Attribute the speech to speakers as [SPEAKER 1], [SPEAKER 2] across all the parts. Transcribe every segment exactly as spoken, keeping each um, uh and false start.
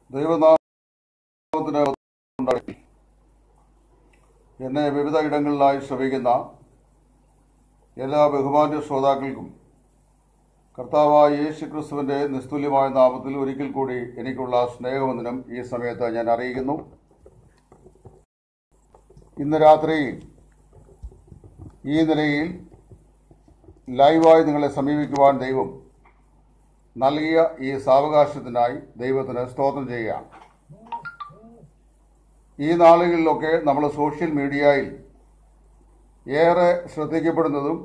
[SPEAKER 1] ദൈവനാമത്തിന് ഉണ്ടാകട്ടെ. എന്നെ വിവിധ ഇടങ്ങളിലായി ശ്രമിക്കുന്ന എല്ലാ ബഹുമാന്യ ശ്രോതാക്കൾക്കും കർത്താവായ യേശു ക്രിസ്തുവിൻ്റെ നിസ്തുല്യമായ നാമത്തിൽ ഒരിക്കൽ കൂടി എനിക്കുള്ള സ്നേഹവന്ദനം ഈ സമയത്ത് ഞാൻ അറിയിക്കുന്നു. ഇന്ന് രാത്രി ഈ നിലയിൽ ലൈവായി നിങ്ങളെ സമീപിക്കുവാൻ ദൈവം നൽകിയ ഈ സാവകാശത്തിനായി ദൈവത്തിന് സ്തോത്രം ചെയ്യുകയാണ്. ഈ നാളുകളിലൊക്കെ നമ്മൾ സോഷ്യൽ മീഡിയയിൽ ഏറെ ശ്രദ്ധിക്കപ്പെടുന്നതും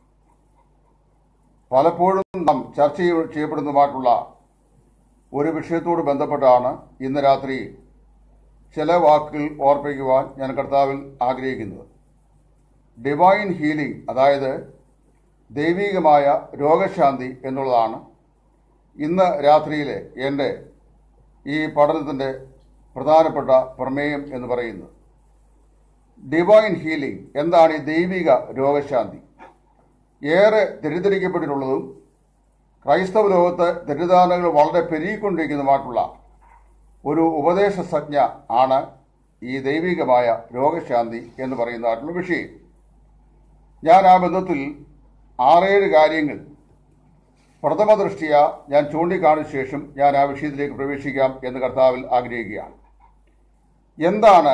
[SPEAKER 1] പലപ്പോഴും നാം ചർച്ച ചെയ്യപ്പെടുന്നതുമായിട്ടുള്ള ഒരു വിഷയത്തോട് ബന്ധപ്പെട്ടാണ് ഇന്ന് രാത്രി ചില വാക്കുകൾ ഓർപ്പിക്കുവാൻ ഞാൻ കർത്താവിൽ ആഗ്രഹിക്കുന്നത്. ഡിവൈൻ ഹീലിംഗ്, അതായത് ദൈവികമായ രോഗശാന്തി എന്നുള്ളതാണ് ഇന്ന് രാത്രിയിലെ എൻ്റെ ഈ പഠനത്തിൻ്റെ പ്രധാനപ്പെട്ട പ്രമേയം എന്ന് പറയുന്നത്. ഡിവൈൻ ഹീലിംഗ് എന്താണ്? ഈ ദൈവിക രോഗശാന്തി ഏറെ തെറ്റിദ്ധരിക്കപ്പെട്ടിട്ടുള്ളതും ക്രൈസ്തവ ലോകത്ത് തെറ്റിദ്ധാരണകൾ വളരെ പെരുകിക്കൊണ്ടിരിക്കുന്നതുമായിട്ടുള്ള ഒരു ഉപദേശ സംജ്ഞ ആണ് ഈ ദൈവികമായ രോഗശാന്തി എന്ന് പറയുന്നതായിട്ടുള്ള വിഷയം. ഞാൻ ആ ബന്ധത്തിൽ ആറേഴ് കാര്യങ്ങൾ പ്രഥമ ദൃഷ്ടിയ ഞാൻ ചൂണ്ടിക്കാണിച്ച ശേഷം ഞാൻ ആ വിഷയത്തിലേക്ക് പ്രവേശിക്കാം എന്ന് കർത്താവിൽ ആഗ്രഹിക്കുകയാണ്. എന്താണ്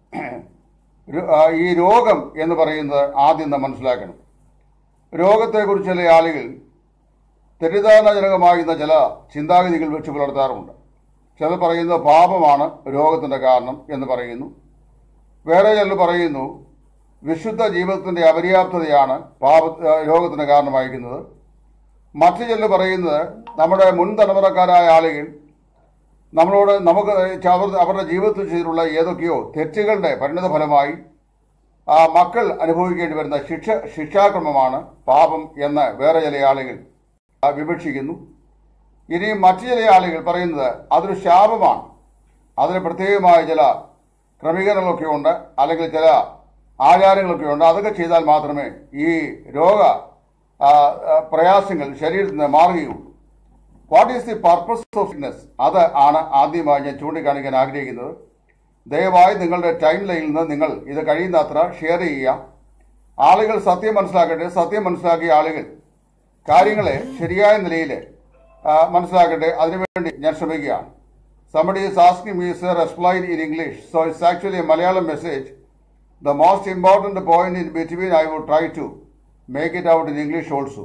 [SPEAKER 1] ഈ രോഗം എന്ന് പറയുന്നത്? ആദ്യം നാം മനസ്സിലാക്കണം. രോഗത്തെക്കുറിച്ച് ചില ആളുകൾ തെറ്റിദ്ധാരണജനകമാകുന്ന ചില ചിന്താഗതികൾ വെച്ച് പുലർത്താറുണ്ട്. ചിലർ പറയുന്നത് പാപമാണ് രോഗത്തിൻ്റെ കാരണം എന്ന് പറയുന്നു. വേറെ ചിലർ പറയുന്നു വിശുദ്ധ ജീവിതത്തിൻ്റെ അപര്യാപ്തതയാണ് പാപ രോഗത്തിന് കാരണമായിരിക്കുന്നത്. മറ്റു ചിലർ പറയുന്നത് നമ്മുടെ മുൻ തലമുറക്കാരായ ആളുകൾ നമ്മളോട് നമുക്ക് അവരുടെ ജീവിതത്തിൽ ചെയ്തിട്ടുള്ള ഏതൊക്കെയോ തെറ്റുകളുടെ പരിണിത ഫലമായി ആ മക്കൾ അനുഭവിക്കേണ്ടി വരുന്ന ശിക്ഷ ശിക്ഷാക്രമമാണ് പാപം എന്ന് വേറെ ചില ആളുകൾ വിവക്ഷിക്കുന്നു. ഇനിയും മറ്റു ചില ആളുകൾ പറയുന്നത് അതൊരു ശാപമാണ്, അതിന് പ്രത്യേകമായ ചില ക്രമീകരണങ്ങളൊക്കെ ഉണ്ട്, അല്ലെങ്കിൽ ചില ആചാരങ്ങളൊക്കെ ഉണ്ട്, അതൊക്കെ ചെയ്താൽ മാത്രമേ ഈ രോഗ പ്രയാസങ്ങൾ ശരീരത്തിൽ നിന്ന് മാറുകയുള്ളൂ. What is the purpose of fitness? അത് ആണ് ആദ്യമായി ഞാൻ ചൂണ്ടിക്കാണിക്കാൻ ആഗ്രഹിക്കുന്നത്. ദയവായി നിങ്ങളുടെ ടൈം ലൈനിൽ നിന്ന് നിങ്ങൾ ഇത് കഴിയുന്നത്ര ഷെയർ ചെയ്യുക. ആളുകൾ സത്യം മനസ്സിലാക്കട്ടെ. സത്യം മനസ്സിലാക്കിയ ആളുകൾ കാര്യങ്ങളെ ശരിയായ നിലയിൽ മനസ്സിലാക്കട്ടെ. അതിനുവേണ്ടി ഞാൻ ശ്രമിക്കുകയാണ്. Somebody is asking me, sir, explain in English. So it's actually a Malayalam message. The most important point in between I will try to make it out in English also.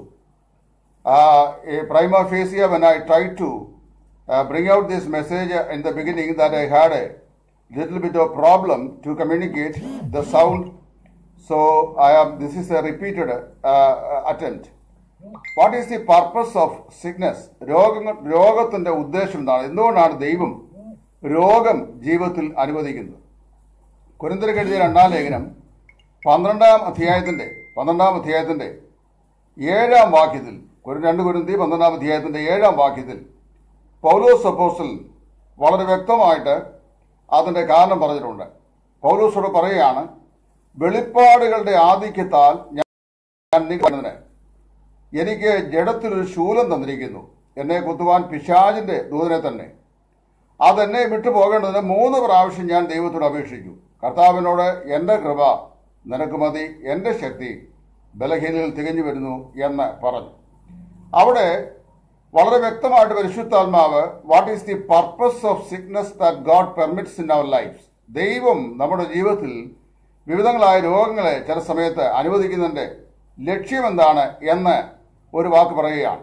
[SPEAKER 1] Uh, a prima facie, when I tried to uh, bring out this message in the beginning, that I had a little bit of problem to communicate the sound. So I am. This is a repeated uh, attempt. What is the purpose of sickness? രോഗങ്ങൾ രോഗത്തിന്റെ ഉദ്ദേശം എന്താണ്? എന്തുകൊണ്ടാണ് ദൈവം രോഗം ജീവിതത്തിൽ അനുവദിക്കുന്നത്? കൊരിന്ത്യർക്ക് എഴുതിയ രണ്ടാം ലേഖനം പന്ത്രണ്ടാം അധ്യായത്തിന്റെ പന്ത്രണ്ടാം അധ്യായത്തിന്റെ ഏഴാം വാക്യത്തിൽ രണ്ട് കൊരിന്ത്യർ പന്ത്രണ്ടാം അധ്യായത്തിന്റെ ഏഴാം വാക്യത്തിൽ പൗലോസ് അപ്പോസ്തലൻ വളരെ വ്യക്തമായിട്ട് അതിന്റെ കാരണം പറഞ്ഞിട്ടുണ്ട്. പൗലോസോട് പറയുകയാണ്, വെളിപ്പാടുകളുടെ ആധിക്യത്താൽ ഞാൻ നിങ്ങളെ എനിക്ക് ജഡത്തിലൊരു ശൂലം തന്നിരിക്കുന്നു, എന്നെ കുത്തുവാൻ പിശാചിന്റെ ദൂതനെ തന്നെ. അതെന്നെ വിട്ടു പോകേണ്ടതിന് മൂന്ന് പ്രാവശ്യം ഞാൻ ദൈവത്തോട് അപേക്ഷിച്ചു. കർത്താവിനോട് എൻ്റെ കൃപ നിനക്ക് മതി, എൻ്റെ ശക്തി ബലഹീനതയിൽ തികഞ്ഞു വരുന്നു എന്ന് പറഞ്ഞു. അവിടെ വളരെ വ്യക്തമായിട്ട് പരിശുദ്ധാത്മാവ് what is the purpose of sickness that God permits in our life. ദൈവം നമ്മുടെ ജീവിതത്തിൽ വിവിധങ്ങളായ രോഗങ്ങളെ ചില സമയത്ത് അനുവദിക്കുന്നതിന്റെ ലക്ഷ്യം എന്താണ് എന്ന് ഒരു വാക്ക് പറയുകയാണ്.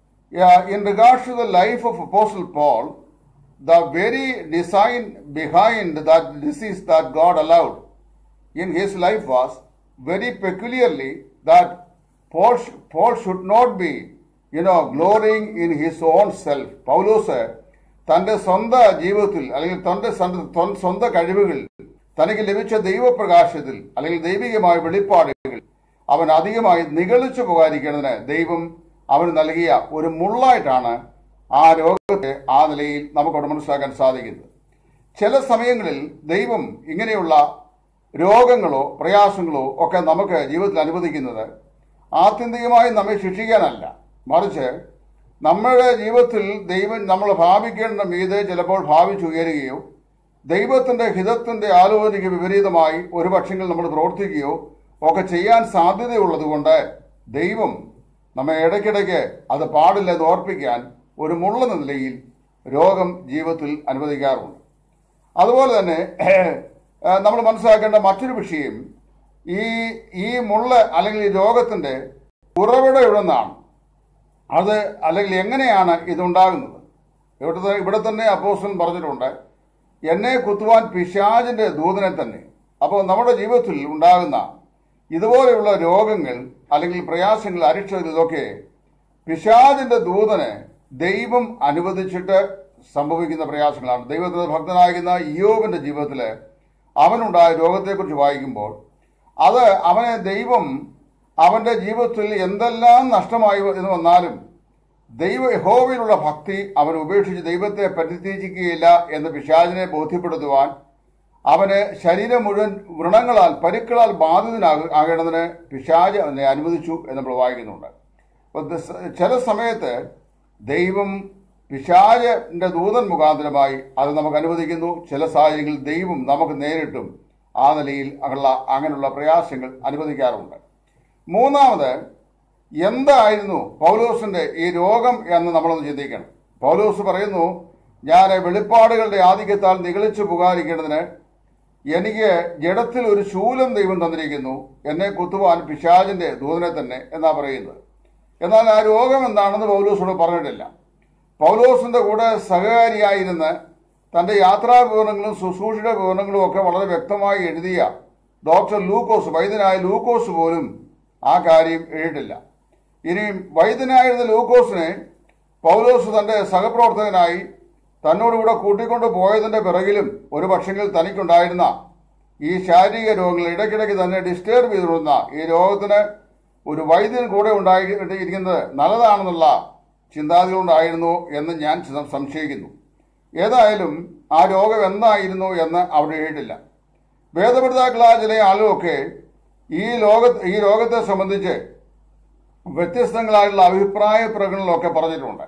[SPEAKER 1] In regards to the life of apostle Paul, the very design behind that disease that God allowed in his life was very peculiarly that Paul, Paul should not be, you know, glorying in his own self. Paulose തന്റെ സ്വന്തം ജീവിതത്തിൽ അല്ലെങ്കിൽ തന്റെ സ്വന്തം കഴിവുകൾ തനിക്ക് ലഭിച്ച ദൈവപ്രകാശത്തിൽ അല്ലെങ്കിൽ ദൈവികമായ വെളിപ്പാടുകൾ അവൻ അധികമായി നിഗളിച്ചു പോകാതിരിക്കുന്നതിന് ദൈവം അവന് നൽകിയ ഒരു മുള്ളായിട്ടാണ് ആ രോഗത്തെ ആ നിലയിൽ നമുക്കവിടെ മനസ്സിലാക്കാൻ സാധിക്കുന്നത്. ചില സമയങ്ങളിൽ ദൈവം ഇങ്ങനെയുള്ള രോഗങ്ങളോ പ്രയാസങ്ങളോ ഒക്കെ നമുക്ക് ജീവിതത്തിൽ അനുവദിക്കുന്നത് ആത്യന്തികമായി നമ്മെ ശിക്ഷിക്കാനല്ല, മറിച്ച് നമ്മുടെ ജീവിതത്തിൽ ദൈവം നമ്മൾ ഭാവിക്കേണ്ട മീതെ ചിലപ്പോൾ ഭാവിച്ചുയരുകയോ ദൈവത്തിന്റെ ഹിതത്തിന്റെ ആലോചനയ്ക്ക് വിപരീതമായി ഒരു പക്ഷെങ്കിൽ നമ്മൾ പ്രവർത്തിക്കുകയോ ഒക്കെ ചെയ്യാൻ സാധ്യതയുള്ളത് കൊണ്ട് ദൈവം നമ്മെ ഇടയ്ക്കിടയ്ക്ക് അത് പാടില്ലെന്ന് ഓർപ്പിക്കാൻ ഒരു മുള്ളെന്ന നിലയിൽ രോഗം ജീവിതത്തിൽ അനുവദിക്കാറുണ്ട്. അതുപോലെ തന്നെ നമ്മൾ മനസ്സിലാക്കേണ്ട മറ്റൊരു വിഷയം, ഈ ഈ മുള്ള അല്ലെങ്കിൽ ഈ രോഗത്തിന്റെ ഉറവിടം എവിടെ നിന്നാണ്, അത് അല്ലെങ്കിൽ എങ്ങനെയാണ് ഇതുണ്ടാകുന്നത്? ഇവിടെ ഇവിടെ തന്നെ അപ്പോസ്തലൻ പറഞ്ഞിട്ടുണ്ട്, എന്നെ കുത്തുവാൻ പിശാചിന്റെ ദൂതനെ തന്നെ. അപ്പോൾ നമ്മുടെ ജീവിതത്തിൽ ഉണ്ടാകുന്ന ഇതുപോലെയുള്ള രോഗങ്ങൾ അല്ലെങ്കിൽ പ്രയാസങ്ങൾ, അരിഷ്ടതകൾ, ഇതൊക്കെ പിശാചിന്റെ ദൂതനെ ദൈവം അനുവദിച്ചിട്ട് സംഭവിക്കുന്ന പ്രയാസങ്ങളാണ്. ദൈവത്തിന്റെ ഭക്തനായിരുന്ന ഇയ്യോബിന്റെ ജീവിതത്തിൽ അവനുണ്ടായ രോഗത്തെക്കുറിച്ച് വായിക്കുമ്പോൾ അത് അവനെ ദൈവം അവന്റെ ജീവിതത്തിൽ എന്തെല്ലാം നഷ്ടമായി എന്ന് വന്നാലും ദൈവ യഹോവയിലുള്ള ഭക്തി അവൻ ഉപേക്ഷിച്ച് ദൈവത്തെ പരിത്യജിക്കുകയില്ല എന്ന് പിശാചിനെ ബോധ്യപ്പെടുത്തുവാൻ അവന് ശരീരം മുഴുവൻ വ്രണങ്ങളാൽ പരുക്കളാൽ ബാധിതനാകേണ്ടതിന് പിശാച് അവനെ അനുവദിച്ചു എന്ന് നമ്മൾ വായിക്കുന്നുണ്ട്. ചില സമയത്ത് ദൈവം പിശാചിന്റെ ദൂതൻ മുഖാന്തരമായി അത് നമുക്ക് അനുവദിക്കുന്നു. ചില സാഹചര്യങ്ങളിൽ ദൈവം നമുക്ക് നേരിട്ടും ആ നിലയിൽ ഉള്ള അങ്ങനെയുള്ള പ്രയാസങ്ങൾ അനുവദിക്കാറുണ്ട്. മൂന്നാമത്, എന്തായിരുന്നു പൗലോസിന്റെ ഈ രോഗം എന്ന് നമ്മളൊന്ന് ചിന്തിക്കണം. പൗലോസ് പറയുന്നു, ഞാൻ വെളിപ്പാടുകളുടെ ആധിക്യത്താൽ നിഗളിച്ചു പുകാരിക്കേണ്ടതിന് എനിക്ക് ജഡത്തിൽ ഒരു ശൂലം ദൈവം തന്നിരിക്കുന്നു, എന്നെ കുത്തുവാൻ പിശാചിന്റെ ദൂതനെ തന്നെ എന്നാ പറയുന്നത്. എന്നാൽ ആ രോഗം എന്താണെന്ന് പൗലോസോട് പറഞ്ഞിട്ടില്ല. പൗലോസിന്റെ കൂടെ സഹകാരിയായിരുന്ന് തന്റെ യാത്രാ വിവരണങ്ങളും ശുശ്രൂഷയുടെ വിവരണങ്ങളും ഒക്കെ വളരെ വ്യക്തമായി എഴുതിയ ഡോക്ടർ ലൂക്കോസ്, വൈദ്യനായ ലൂക്കോസ് പോലും ആ കാര്യം എഴുതിയിട്ടില്ല. ഇനിയും വൈദ്യനായിരുന്ന ലൂക്കോസിനെ പൗലോസ് തന്റെ സഹപ്രവർത്തകനായി തന്നോടുകൂടെ കൂട്ടിക്കൊണ്ട് പോയതിന്റെ പിറകിലും ഒരു പക്ഷെങ്കിൽ തനിക്കുണ്ടായിരുന്ന ഈ ശാരീരിക രോഗങ്ങൾ ഇടയ്ക്കിടയ്ക്ക് തന്നെ ഡിസ്റ്റർബ് ചെയ്തിരുന്ന ഈ രോഗത്തിന് ഒരു വൈദ്യൻ കൂടെ ഉണ്ടായിരിക്കുന്നത് നല്ലതാണെന്നുള്ള ചിന്താഗതികളുണ്ടായിരുന്നു എന്ന് ഞാൻ സംശയിക്കുന്നു. ഏതായാലും ആ രോഗം എന്തായിരുന്നു എന്ന് അവിടെ എഴുതിയിട്ടില്ല. വേദപഠിതാക്കളായ ചില ആളുകളൊക്കെ ഈ ലോക ഈ രോഗത്തെ സംബന്ധിച്ച് വ്യത്യസ്തങ്ങളായിട്ടുള്ള അഭിപ്രായ പ്രകടനങ്ങളൊക്കെ പറഞ്ഞിട്ടുണ്ട്.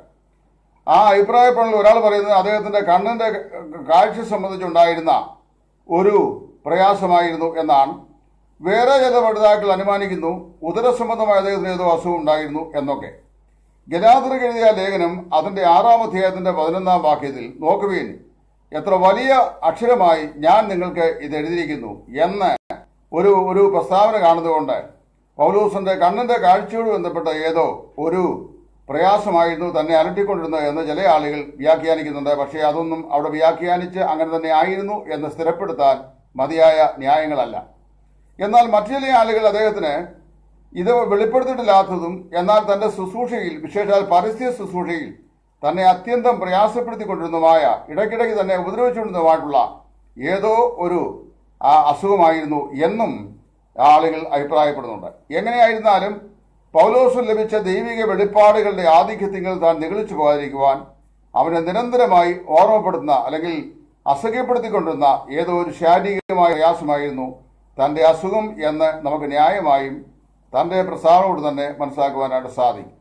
[SPEAKER 1] ആ അഭിപ്രായ പ്രകടനത്തിൽ ഒരാൾ പറയുന്നത് അദ്ദേഹത്തിന്റെ കണ്ണിന്റെ കാഴ്ച സംബന്ധിച്ചുണ്ടായിരുന്ന ഒരു പ്രയാസമായിരുന്നു എന്നാണ്. വേറെ ചില പഠിതാക്കൾ അനുമാനിക്കുന്നു ഉദരസംബന്ധമായ അദ്ദേഹത്തിന് ഏതോ അസുഖം ഉണ്ടായിരുന്നു എന്നൊക്കെ. ഗലാത്യർക്ക് എഴുതിയ ലേഖനം അതിന്റെ ആറാം അധ്യായത്തിന്റെ പതിനൊന്നാം വാക്യത്തിൽ നോക്കുവീൻ, എത്ര വലിയ അക്ഷരമായി ഞാൻ നിങ്ങൾക്ക് ഇത് എഴുതിയിരിക്കുന്നു എന്ന് ഒരു ഒരു പ്രസ്താവന കാണുന്നതുകൊണ്ട് പൗലോസിന്റെ കണ്ണിന്റെ കാഴ്ചയോട് ബന്ധപ്പെട്ട ഏതോ ഒരു പ്രയാസമായിരുന്നു തന്നെ അലട്ടിക്കൊണ്ടിരുന്നത് എന്ന് ചില ആളുകൾ വ്യാഖ്യാനിക്കുന്നുണ്ട്. പക്ഷേ അതൊന്നും അവിടെ വ്യാഖ്യാനിച്ച് അങ്ങനെ തന്നെ ആയിരുന്നു എന്ന് സ്ഥിരപ്പെടുത്താൻ മതിയായ ന്യായങ്ങളല്ല. എന്നാൽ മറ്റു ചില ആളുകൾ അദ്ദേഹത്തിന് ഇത് വെളിപ്പെടുത്തിയിട്ടില്ലാത്തതും എന്നാൽ തന്റെ ശുശ്രൂഷയിൽ, വിശേഷാൽ പരസ്യ ശുശ്രൂഷയിൽ തന്നെ അത്യന്തം പ്രയാസപ്പെടുത്തിക്കൊണ്ടിരുന്നതുമായ, ഇടയ്ക്കിടയ്ക്ക് തന്നെ ഉപദ്രവിച്ചുകൊണ്ടിരുന്നതുമായിട്ടുള്ള ഏതോ ഒരു ആ അസുഖമായിരുന്നു എന്നും ആളുകൾ അഭിപ്രായപ്പെടുന്നുണ്ട്. എങ്ങനെയായിരുന്നാലും പൗലോസിന് ലഭിച്ച ദൈവിക വെളിപ്പാടുകളുടെ ആധിക്യത്തിൽ താൻ നിഗളിച്ചു പോകാതിരിക്കുവാൻ അവനെ നിരന്തരമായി ഓർമ്മപ്പെടുത്തുന്ന അല്ലെങ്കിൽ അസഹ്യപ്പെടുത്തിക്കൊണ്ടിരുന്ന ഏതോ ഒരു ശാരീരികമായ പ്രയാസമായിരുന്നു തന്റെ അസുഖം എന്ന് നമുക്ക് ന്യായമായും തന്റെ പ്രസ്താവനയോട് തന്നെ മനസ്സിലാക്കുവാനായിട്ട് സാധിക്കും.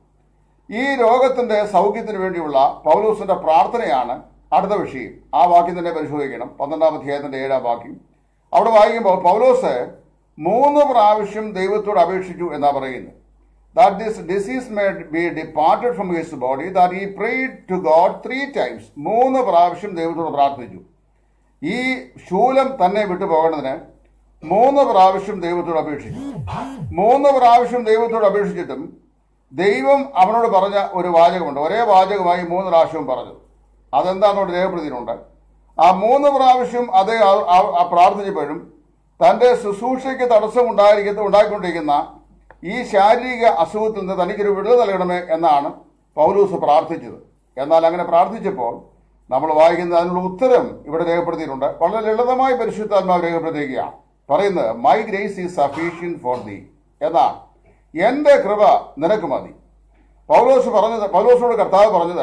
[SPEAKER 1] ഈ രോഗത്തിന്റെ സൗഖ്യത്തിന് വേണ്ടിയുള്ള പൗലോസിന്റെ പ്രാർത്ഥനയാണ് അടുത്ത വിഷയം. ആ വാക്യം തന്നെ പരിശോധിക്കണം. പന്ത്രണ്ടാം അധ്യായത്തിന്റെ ഏഴാം വാക്യം അവിടെ വായിക്കുമ്പോൾ പൗലോസ് മൂന്ന് പ്രാവശ്യം ദൈവത്തോട് അപേക്ഷിച്ചു എന്നാ പറയുന്നത്. That this disease may be departed from his body, that he prayed to God three times. മൂന്ന് പ്രാവശ്യം ദൈവത്തോട് പ്രാർത്ഥിച്ചു. ഈ ശൂലം തന്നെ വിട്ടുപോകേണ്ടതിന് മൂന്ന് പ്രാവശ്യം ദൈവത്തോട് അപേക്ഷിച്ചു. മൂന്ന് പ്രാവശ്യം ദൈവത്തോട് അപേക്ഷിച്ചിട്ടും ദൈവം അവനോട് പറഞ്ഞ ഒരു വാചകമുണ്ട്. ഒരേ വാചകമായി മൂന്ന് പ്രാവശ്യവും പറഞ്ഞു. അതെന്താണെന്നോട് രേഖപ്പെടുത്തിയിട്ടുണ്ട്. ആ മൂന്ന് പ്രാവശ്യം അതേ പ്രാർത്ഥിച്ചപ്പോഴും തന്റെ ശുശ്രൂഷയ്ക്ക് തടസ്സം ഉണ്ടായിരിക്കുന്ന ഉണ്ടായിക്കൊണ്ടിരിക്കുന്ന ഈ ശാരീരിക അസുഖത്തിൽ നിന്ന് തനിക്കൊരു വിടുതൽ നൽകണമേ എന്നാണ് പൗലോസ് പ്രാർത്ഥിച്ചത്. എന്നാൽ അങ്ങനെ പ്രാർത്ഥിച്ചപ്പോൾ നമ്മൾ വായിക്കുന്ന അതിനുള്ള ഉത്തരം ഇവിടെ രേഖപ്പെടുത്തിയിട്ടുണ്ട്. വളരെ ലളിതമായി പരിശുദ്ധാത്മാവ് രേഖപ്പെടുത്തിയിരിക്കുകയാണ്. പറയുന്നത്, my grace is sufficient for thee എന്നാണ്. എന്റെ കൃപ നിനക്ക് മതി. പൗലോസ് പറഞ്ഞത്, പൗലോസിനോട് കർത്താവ് പറഞ്ഞത്,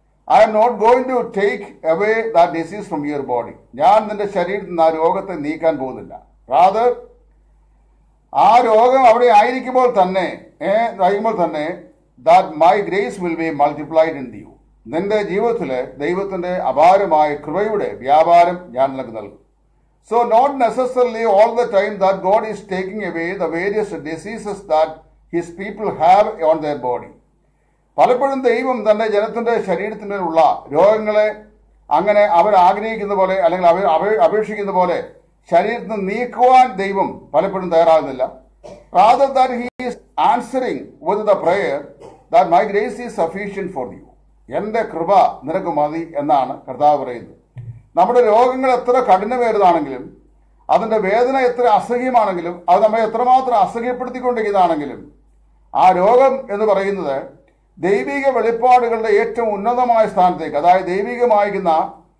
[SPEAKER 1] I'm not going to take away that disease from your body. ഞാൻ നിന്റെ ശരീരത്തിൽ നിന്ന് ആ രോഗത്തെ നീക്കാൻ പോകുന്നില്ല. റാദർ ആ രോഗം അവിടെ ആയിരിക്കുമ്പോൾ തന്നെ ആയിരിക്കുമ്പോൾ തന്നെ that my grace will be multiplied in you. നിന്റെ ജീവിതത്തിലെ ദൈവത്തിന്റെ അപാരമായ കൃപയുടെ വ്യാപാരം ഞാൻ നിനക്ക് നൽകും. So not necessarily all the time that God is taking away the various diseases that his people have on their body. പലപ്പോഴും ദൈവം തന്റെ ജനത്തിന്റെ ശരീരത്തിലുള്ള രോഗങ്ങളെ അങ്ങനെ അവർ ആഗ്രഹിക്കുന്ന പോലെ അല്ലെങ്കിൽ അവർ അപേക്ഷിക്കുന്ന പോലെ ശരീരത്തിൽ നിന്ന് നീക്കുവാൻ ദൈവം പലപ്പോഴും തയ്യാറാകുന്നില്ല. Rather that he is answering with the prayer that my grace is sufficient for you. എന്റെ കൃപ നിനക്ക് മതി എന്നാണ് കർത്താവ് പറയുന്നത്. നമ്മുടെ രോഗങ്ങൾ എത്ര കഠിനമേറിയതാണെങ്കിലും അതിന്റെ വേദന എത്ര അസഹ്യമാണെങ്കിലും അത് നമ്മെ എത്രമാത്രം അസഹ്യപ്പെടുത്തിക്കൊണ്ടിരിക്കുന്നതാണെങ്കിലും ആ രോഗം എന്ന് പറയുന്നത് ദൈവിക വെളിപ്പാടുകളുടെ ഏറ്റവും ഉന്നതമായ സ്ഥാനത്തേക്ക്, അതായത് ദൈവികമായിരിക്കുന്ന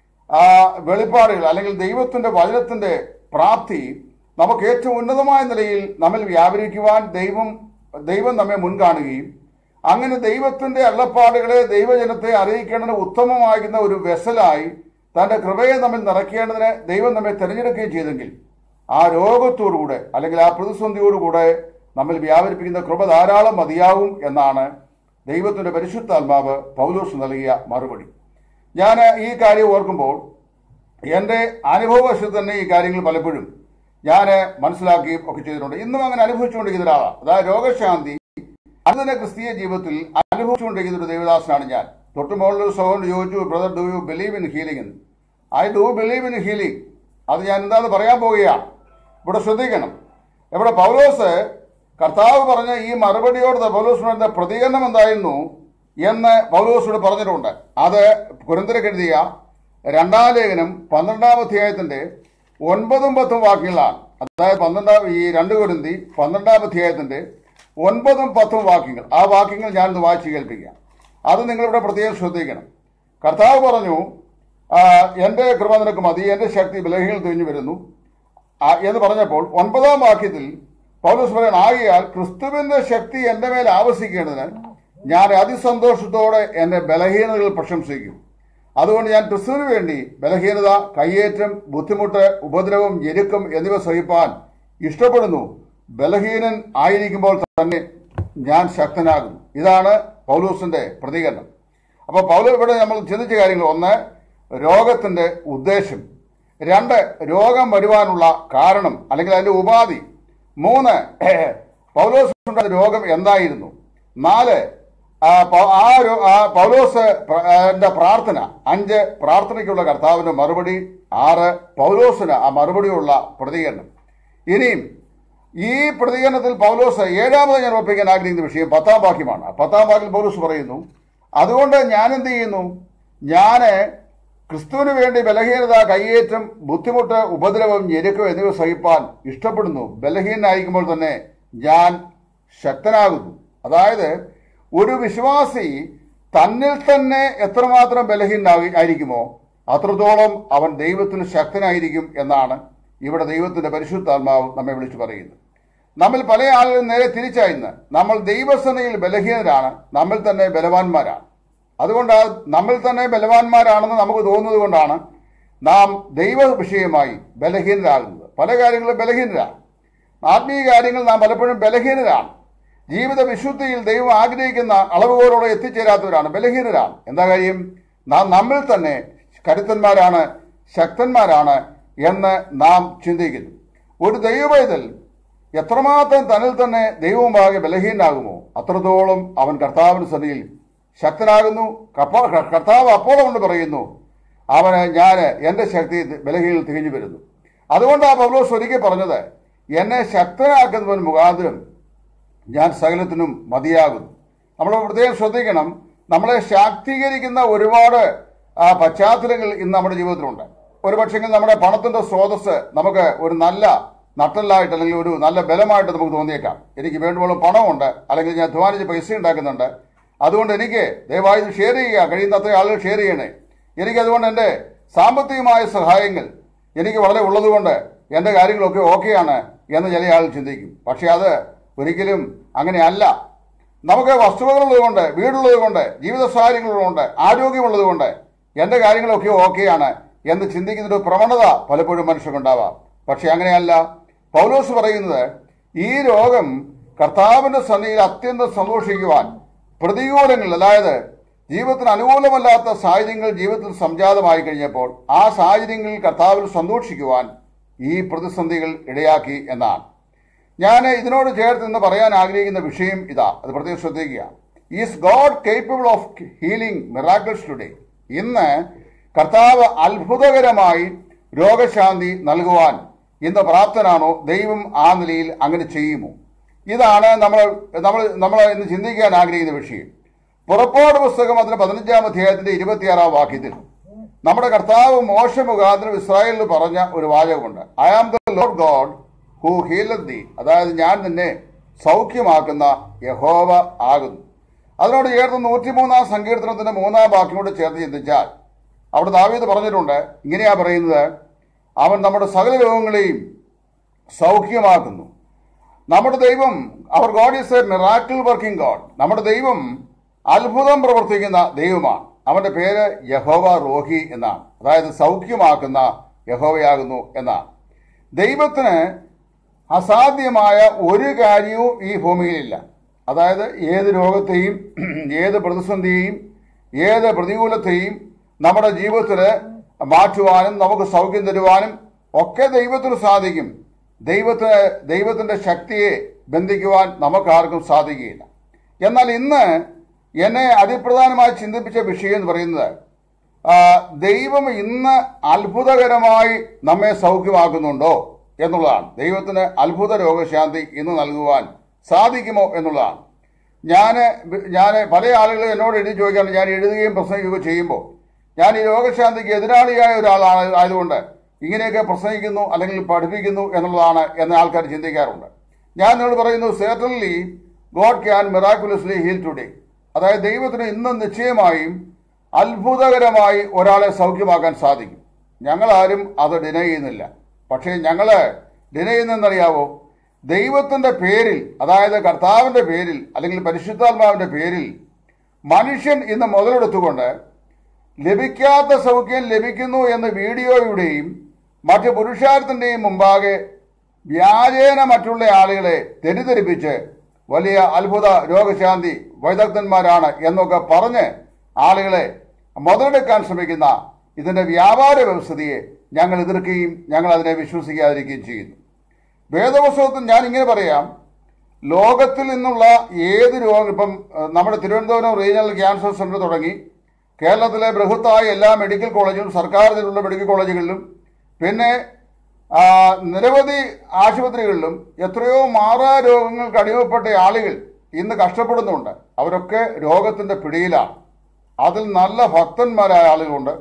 [SPEAKER 1] ആ വെളിപ്പാടുകൾ അല്ലെങ്കിൽ ദൈവത്തിന്റെ വചനത്തിന്റെ പ്രാപ്തി നമുക്ക് ഏറ്റവും ഉന്നതമായ നിലയിൽ നമ്മിൽ വ്യാപരിക്കുവാൻ ദൈവം ദൈവം നമ്മെ മുൻകാണുകയും അങ്ങനെ ദൈവത്തിന്റെ അരുളപ്പാടുകളെ ദൈവജനത്തെ അറിയിക്കേണ്ടതിന് ഉത്തമമാകുന്ന ഒരു വെസലായി തന്റെ കൃപയെ നമ്മിൽ നിറയ്ക്കേണ്ടതിന് ദൈവം നമ്മെ തിരഞ്ഞെടുക്കുകയും ചെയ്തെങ്കിൽ ആ രോഗത്തോടുകൂടെ അല്ലെങ്കിൽ ആ പ്രതിസന്ധിയോടുകൂടെ നമ്മിൽ വ്യാപരിപ്പിക്കുന്ന കൃപ ധാരാളം മതിയാവും എന്നാണ് ദൈവത്തിന്റെ പരിശുദ്ധാത്മാവ് പൗലോസ് നൽകിയ മറുപടി. ഞാൻ ഈ കാര്യം ഓർക്കുമ്പോൾ എൻ്റെ അനുഭവവശത്ത് തന്നെ ഈ കാര്യങ്ങൾ പലപ്പോഴും ഞാൻ മനസ്സിലാക്കുകയും ഒക്കെ ചെയ്തിട്ടുണ്ട്. ഇന്നും അങ്ങനെ അനുഭവിച്ചുകൊണ്ടിരിക്കുന്ന ഒരാളാണ്. അതായത് രോഗശാന്തി അതിന്റെ ക്രിസ്തീയ ജീവിതത്തിൽ അനുഭവിച്ചുകൊണ്ടിരിക്കുന്ന ഒരു ദേവദാസനാണ് ഞാൻ. തൊട്ടുമുകളിലൊരു സഹോദരൻ ചോദിച്ചു, brother do you believe in healing എന്ന്. I do believe in healing. അത് ഞാൻ എന്താണെന്ന് പറയാൻ പോവുകയാണ്. ഇവിടെ ശ്രദ്ധിക്കണം, ഇവിടെ പൗലോസ് കർത്താവ് പറഞ്ഞ ഈ മറുപടിയോട് പൗലോസിന്റെ പ്രതികരണം എന്തായിരുന്നു എന്ന് പൗലോസോട് പറഞ്ഞിട്ടുണ്ട്. അത് കൊരിന്ത്യർക്ക് എഴുതിയ രണ്ടാം ലേഖനം പന്ത്രണ്ടാം അധ്യായത്തിന്റെ ഒൻപതും പത്തും വാക്യങ്ങളാണ്. അതായത് പന്ത്രണ്ടാം ഈ രണ്ട് കൊരിന്തി പന്ത്രണ്ടാം അധ്യായത്തിന്റെ ഒൻപതും പത്തും വാക്യങ്ങൾ. ആ വാക്യങ്ങൾ ഞാനിന്ന് വായിച്ച് കേൾപ്പിക്കാം. അത് നിങ്ങളിവിടെ പ്രത്യേകം ശ്രദ്ധിക്കണം. കർത്താവ് പറഞ്ഞു, എന്റെ കൃപ നിനക്ക് മതി, എന്റെ ശക്തി ബലഹീനതയിൽ തിരിഞ്ഞു വരുന്നു എന്ന് പറഞ്ഞപ്പോൾ ഒൻപതാം വാക്യത്തിൽ പൗലോസ് പറയണം, ആകയാൽ ക്രിസ്തുവിന്റെ ശക്തി എന്റെ മേൽ ആവസിക്കേണ്ടതിന് ഞാൻ അതിസന്തോഷത്തോടെ എന്റെ ബലഹീനതകൾ പ്രശംസിക്കും. അതുകൊണ്ട് ഞാൻ ക്രിസ്തുവിന് വേണ്ടി ബലഹീനത, കയ്യേറ്റം, ബുദ്ധിമുട്ട്, ഉപദ്രവം, ഞെരുക്കം എന്നിവ സഹിപ്പാൻ ഇഷ്ടപ്പെടുന്നു. ബലഹീനൻ ആയിരിക്കുമ്പോൾ തന്നെ ഞാൻ ശക്തനാകുന്നു. ഇതാണ് പൗലോസിന്റെ പ്രതികരണം. അപ്പൊ പൗലോസ് ഇവിടെ നമ്മൾ ചിന്തിച്ച കാര്യങ്ങൾ: ഒന്ന്, രോഗത്തിന്റെ ഉദ്ദേശം; രണ്ട്, രോഗം വരുവാനുള്ള കാരണം അല്ലെങ്കിൽ അതിന്റെ ഉപാധി; മൂന്ന്, പൗലോസിന്റെ രോഗം എന്തായിരുന്നു; നാല്, ആ പൗലോസ് പ്രാർത്ഥന; അഞ്ച്, പ്രാർത്ഥനയ്ക്കുള്ള കർത്താവിന്റെ മറുപടി; ആറ്, പൗലോസിന് ആ മറുപടിയുള്ള പ്രതികരണം. ഇനിയും ഈ പ്രതികരണത്തിൽ പൗലോസ് ഏഴാമത് ഞാൻ ഉറപ്പിക്കാൻ ആഗ്രഹിക്കുന്ന വിഷയം പത്താം വാക്യമാണ്. പത്താം വാക്യം പൗലോസ് പറയുന്നു, അതുകൊണ്ട് ഞാൻ എന്ത് ചെയ്യുന്നു? ഞാന് ക്രിസ്തുവിന് വേണ്ടി ബലഹീനത, കയ്യേറ്റം, ബുദ്ധിമുട്ട്, ഉപദ്രവം, ഞെരുക്കം എന്നിവ സഹിപ്പാൻ ഇഷ്ടപ്പെടുന്നു. ബലഹീനനായിരിക്കുമ്പോൾ തന്നെ ഞാൻ ശക്തനാകുന്നു. അതായത് ഒരു വിശ്വാസി തന്നിൽ തന്നെ എത്രമാത്രം ബലഹീനായി ആയിരിക്കുമോ അത്രത്തോളം അവൻ ദൈവത്തിൽ ശക്തനായിരിക്കും എന്നാണ് ഇവിടെ ദൈവത്തിന്റെ പരിശുദ്ധാത്മാവ് നമ്മെ വിളിച്ചു പറയുന്നത്. നമ്മിൽ പല ആളുകളും നേരെ തിരിച്ചായിരുന്നു. നമ്മൾ ദൈവസേനയിൽ ബലഹീനരാണ്, നമ്മിൽ തന്നെ ബലവാന്മാരാണ്. അതുകൊണ്ട് നമ്മിൽ തന്നെ ബലവാന്മാരാണെന്ന് നമുക്ക് തോന്നുന്നത് കൊണ്ടാണ് നാം ദൈവ വിഷയമായി ബലഹീനരാകുന്നത്. പല കാര്യങ്ങളും ബലഹീനരാണ്. ആത്മീയ കാര്യങ്ങൾ നാം പലപ്പോഴും ബലഹീനരാണ്. ജീവിത വിശുദ്ധിയിൽ ദൈവം ആഗ്രഹിക്കുന്ന അളവുകളോടെ എത്തിച്ചേരാത്തവരാണ്, ബലഹീനരാണ്. എന്താ കാര്യം? നാം നമ്മിൽ തന്നെ കരുത്തന്മാരാണ്, ശക്തന്മാരാണ് എന്ന് നാം ചിന്തിക്കുന്നു. ഒരു ദൈവപൈതൽ എത്രമാത്രം തന്നിൽ തന്നെ ദൈവവുമാകെ ബലഹീനാകുമോ അത്രത്തോളം അവൻ കർത്താവിന് സന്നിധിയിൽ ശക്തനാകുന്നു. കർത്താവ് അപ്പോൾ കൊണ്ട് പറയുന്നു, അവന് ഞാൻ എന്റെ ശക്തി ബലഹീനതയിൽ തിരിഞ്ഞു വരുന്നു. അതുകൊണ്ട് ആ പൗലോസ് ഒരിക്കൽ പറഞ്ഞത്, എന്നെ ശക്തനാക്കുന്നവൻ മുഖാന്തരം ഞാൻ സകലത്തിനും മതിയാകുന്നു. നമ്മൾ പ്രത്യേകം ശ്രദ്ധിക്കണം, നമ്മളെ ശാക്തീകരിക്കുന്ന ഒരുപാട് പശ്ചാത്തലങ്ങൾ ഇന്ന് നമ്മുടെ ജീവിതത്തിലുണ്ട്. ഒരു പക്ഷെങ്കിൽ നമ്മുടെ പണത്തിന്റെ സ്രോതസ് നമുക്ക് ഒരു നല്ല നട്ടലായിട്ട് അല്ലെങ്കിൽ ഒരു നല്ല ബലമായിട്ട് നമുക്ക് തോന്നിയേക്കാം. എനിക്ക് വേണ്ടുവോളം പണമുണ്ട്, അല്ലെങ്കിൽ ഞാൻ അധ്വാനിച്ച് പൈസ ഉണ്ടാക്കുന്നുണ്ട്, അതുകൊണ്ട് എനിക്ക് ദയവായി ഷെയർ ചെയ്യുക, കഴിയുന്ന അത്രയും ആളുകൾ ഷെയർ ചെയ്യണേ. എനിക്കതുകൊണ്ട് എൻ്റെ സാമ്പത്തികമായ സഹായങ്ങൾ എനിക്ക് വളരെ ഉള്ളതുകൊണ്ട് എൻ്റെ കാര്യങ്ങളൊക്കെ ഓക്കെയാണ് എന്ന് ചില ആളുകൾ ചിന്തിക്കും. പക്ഷെ അത് ഒരിക്കലും അങ്ങനെയല്ല. നമുക്ക് വസ്തുവകളുള്ളതുകൊണ്ട്, വീടുള്ളതുകൊണ്ട്, ജീവിത സാഹചര്യങ്ങളുള്ളതുകൊണ്ട്, ആരോഗ്യമുള്ളതുകൊണ്ട് എൻ്റെ കാര്യങ്ങളൊക്കെ ഓക്കെയാണ് എന്ന് ചിന്തിക്കുന്നൊരു പ്രവണത പലപ്പോഴും മനുഷ്യർക്കുണ്ടാവാം. പക്ഷെ അങ്ങനെയല്ല. പൗലോസ് പറയുന്നത്, ഈ രോഗം കർത്താവിന്റെ സന്നിധിയിൽ അത്യന്തം സന്തോഷിക്കുവാൻ പ്രതികൂലങ്ങൾ, അതായത് ജീവിതത്തിന് അനുകൂലമല്ലാത്ത സാഹചര്യങ്ങൾ ജീവിതത്തിൽ സംജാതമായി കഴിഞ്ഞപ്പോൾ ആ സാഹചര്യങ്ങളിൽ കർത്താവിൽ സന്തോഷിക്കുവാൻ ഈ പ്രതിസന്ധികൾ ഇടയാക്കി എന്നാണ്. ഞാൻ ഇതിനോട് ചേർത്ത് ഇന്ന് പറയാൻ ആഗ്രഹിക്കുന്ന വിഷയം ഇതാ, അത് പ്രത്യേകം ശ്രദ്ധിക്കുക. Is God capable of healing miracles today? ഇന്ന് കർത്താവ് അത്ഭുതകരമായി രോഗശാന്തി നൽകുവാൻ ഇന്ന് പ്രാപ്തനാണോ? ദൈവം ആ നിലയിൽ അങ്ങനെ ചെയ്യുമോ? ഇതാണ് നമ്മൾ നമ്മൾ നമ്മൾ ഇന്ന് ചിന്തിക്കാൻ ആഗ്രഹിക്കുന്ന വിഷയം. പുറപ്പാട് പുസ്തകം അതിന് പതിനഞ്ചാം അധ്യായത്തിന്റെ ഇരുപത്തിയാറാം വാക്യത്തിൽ നമ്മുടെ കർത്താവ് മോശ മുഖാന്തരം ഇസ്രായേലിൽ പറഞ്ഞ ഒരു വാചകമുണ്ട്. I am the Lord God who healeth thee, അതായത് ഞാൻ നിന്നെ സൗഖ്യമാക്കുന്ന യഹോവ ആകുന്നു. അതിനോട് ചേർത്ത് നൂറ്റിമൂന്നാം സങ്കീർത്തനത്തിന്റെ മൂന്നാം വാക്യത്തോട് ചേർത്ത് ചിന്തിച്ചാൽ അവിടെ ദാവീദ് പറഞ്ഞിട്ടുണ്ട്, ഇങ്ങനെയാ പറയുന്നത്, അവൻ നമ്മുടെ സകല രോഗങ്ങളെയും സൗഖ്യമാക്കുന്നു. നമ്മുടെ ദൈവം, അവർ God is a miracle working God. നമ്മുടെ ദൈവം അത്ഭുതം പ്രവർത്തിക്കുന്ന ദൈവമാണ്. അവന്റെ പേര് യഹോവ റോഹി എന്നാണ്, അതായത് സൗഖ്യമാക്കുന്ന യഹോവയാകുന്നു എന്നാണ്. ദൈവത്തിന് അസാധ്യമായ ഒരു കാര്യവും ഈ ഭൂമിയിലില്ല. അതായത് ഏത് രോഗത്തെയും ഏത് പ്രതിസന്ധിയെയും ഏത് പ്രതികൂലത്തെയും നമ്മുടെ ജീവിതത്തിൽ മാറ്റുവാനും നമുക്ക് സൗഖ്യം തരുവാനും ഒക്കെ ദൈവത്തിന് സാധിക്കും. ദൈവത്തിന് ദൈവത്തിന്റെ ശക്തിയെ ബന്ധിക്കുവാൻ നമുക്കാർക്കും സാധിക്കുകയില്ല. എന്നാൽ ഇന്ന് എന്നെ അതിപ്രധാനമായി ചിന്തിപ്പിച്ച വിഷയം എന്ന് പറയുന്നത്, ദൈവം ഇന്ന് അത്ഭുതകരമായി നമ്മെ സൗഖ്യമാക്കുന്നുണ്ടോ എന്നുള്ളതാണ്. ദൈവത്തിന് അത്ഭുത രോഗശാന്തി ഇന്ന് നൽകുവാൻ സാധിക്കുമോ എന്നുള്ളതാണ്. ഞാൻ ഞാൻ പല ആളുകളും എന്നോട് എഴുതി ചോദിക്കാറുണ്ട്, ഞാൻ എഴുതുകയും പ്രസംഗിക്കുകയും ചെയ്യുമ്പോൾ ഞാൻ ഈ രോഗശാന്തിക്ക് എതിരാളിയായ ഒരാളാണ് ആയതുകൊണ്ട് ഇങ്ങനെയൊക്കെ പ്രസംഗിക്കുന്നു അല്ലെങ്കിൽ പഠിപ്പിക്കുന്നു എന്നുള്ളതാണ് എന്ന് ആൾക്കാർ ചിന്തിക്കാറുണ്ട്. ഞാൻ നിങ്ങളോട് പറയുന്നു, certainly God can miraculously heal today. അതായത് ദൈവത്തിന് ഇന്നും നിശ്ചയമായും അത്ഭുതകരമായി ഒരാളെ സൗഖ്യമാക്കാൻ സാധിക്കും. ഞങ്ങളാരും അത് ഡിനൈ ചെയ്യുന്നില്ല. പക്ഷേ ഞങ്ങൾ ഡിനൈ ചെയ്യുന്നതെന്നറിയാവോ? ദൈവത്തിന്റെ പേരിൽ, അതായത് കർത്താവിന്റെ പേരിൽ അല്ലെങ്കിൽ പരിശുദ്ധാത്മാവിന്റെ പേരിൽ മനുഷ്യൻ ഇന്ന് മുതലെടുത്തുകൊണ്ട് ലഭിക്കാത്ത സൗഖ്യം ലഭിക്കുന്നു എന്ന വീഡിയോയുടെയും മറ്റ് പുരുഷാരത്തിന്റെയും മുമ്പാകെ വ്യാജേന മറ്റുള്ള ആളുകളെ തെറ്റിദ്ധരിപ്പിച്ച് വലിയ അത്ഭുത രോഗശാന്തി വൈദഗ്ധന്മാരാണ് എന്നൊക്കെ പറഞ്ഞ് ആളുകളെ മുതലെടുക്കാൻ ശ്രമിക്കുന്ന ഇതിന്റെ വ്യാപാര വ്യവസ്ഥയെ ഞങ്ങൾ എതിർക്കുകയും ഞങ്ങൾ അതിനെ വിശ്വസിക്കാതിരിക്കുകയും ചെയ്യുന്നു. വേദപുസ്തകത്തിൽ ഞാൻ ഇങ്ങനെ പറയാം, ലോകത്തിൽ നിന്നുള്ള ഏത് രോഗം, ഇപ്പം നമ്മുടെ തിരുവനന്തപുരം റീജിയണൽ ക്യാൻസർ സെന്റർ തുടങ്ങി കേരളത്തിലെ ബൃഹത്തായ എല്ലാ മെഡിക്കൽ കോളേജും സർക്കാരിലുള്ള മെഡിക്കൽ കോളേജുകളിലും പിന്നെ നിരവധി ആശുപത്രികളിലും എത്രയോ മാറാ രോഗങ്ങൾക്ക് അടിമപ്പെട്ട ആളുകൾ ഇന്ന് കഷ്ടപ്പെടുന്നുണ്ട്. അവരൊക്കെ രോഗത്തിന്റെ പിടിയിലാണ്. അതിൽ നല്ല ഭക്തന്മാരായ ആളുകളുണ്ട്,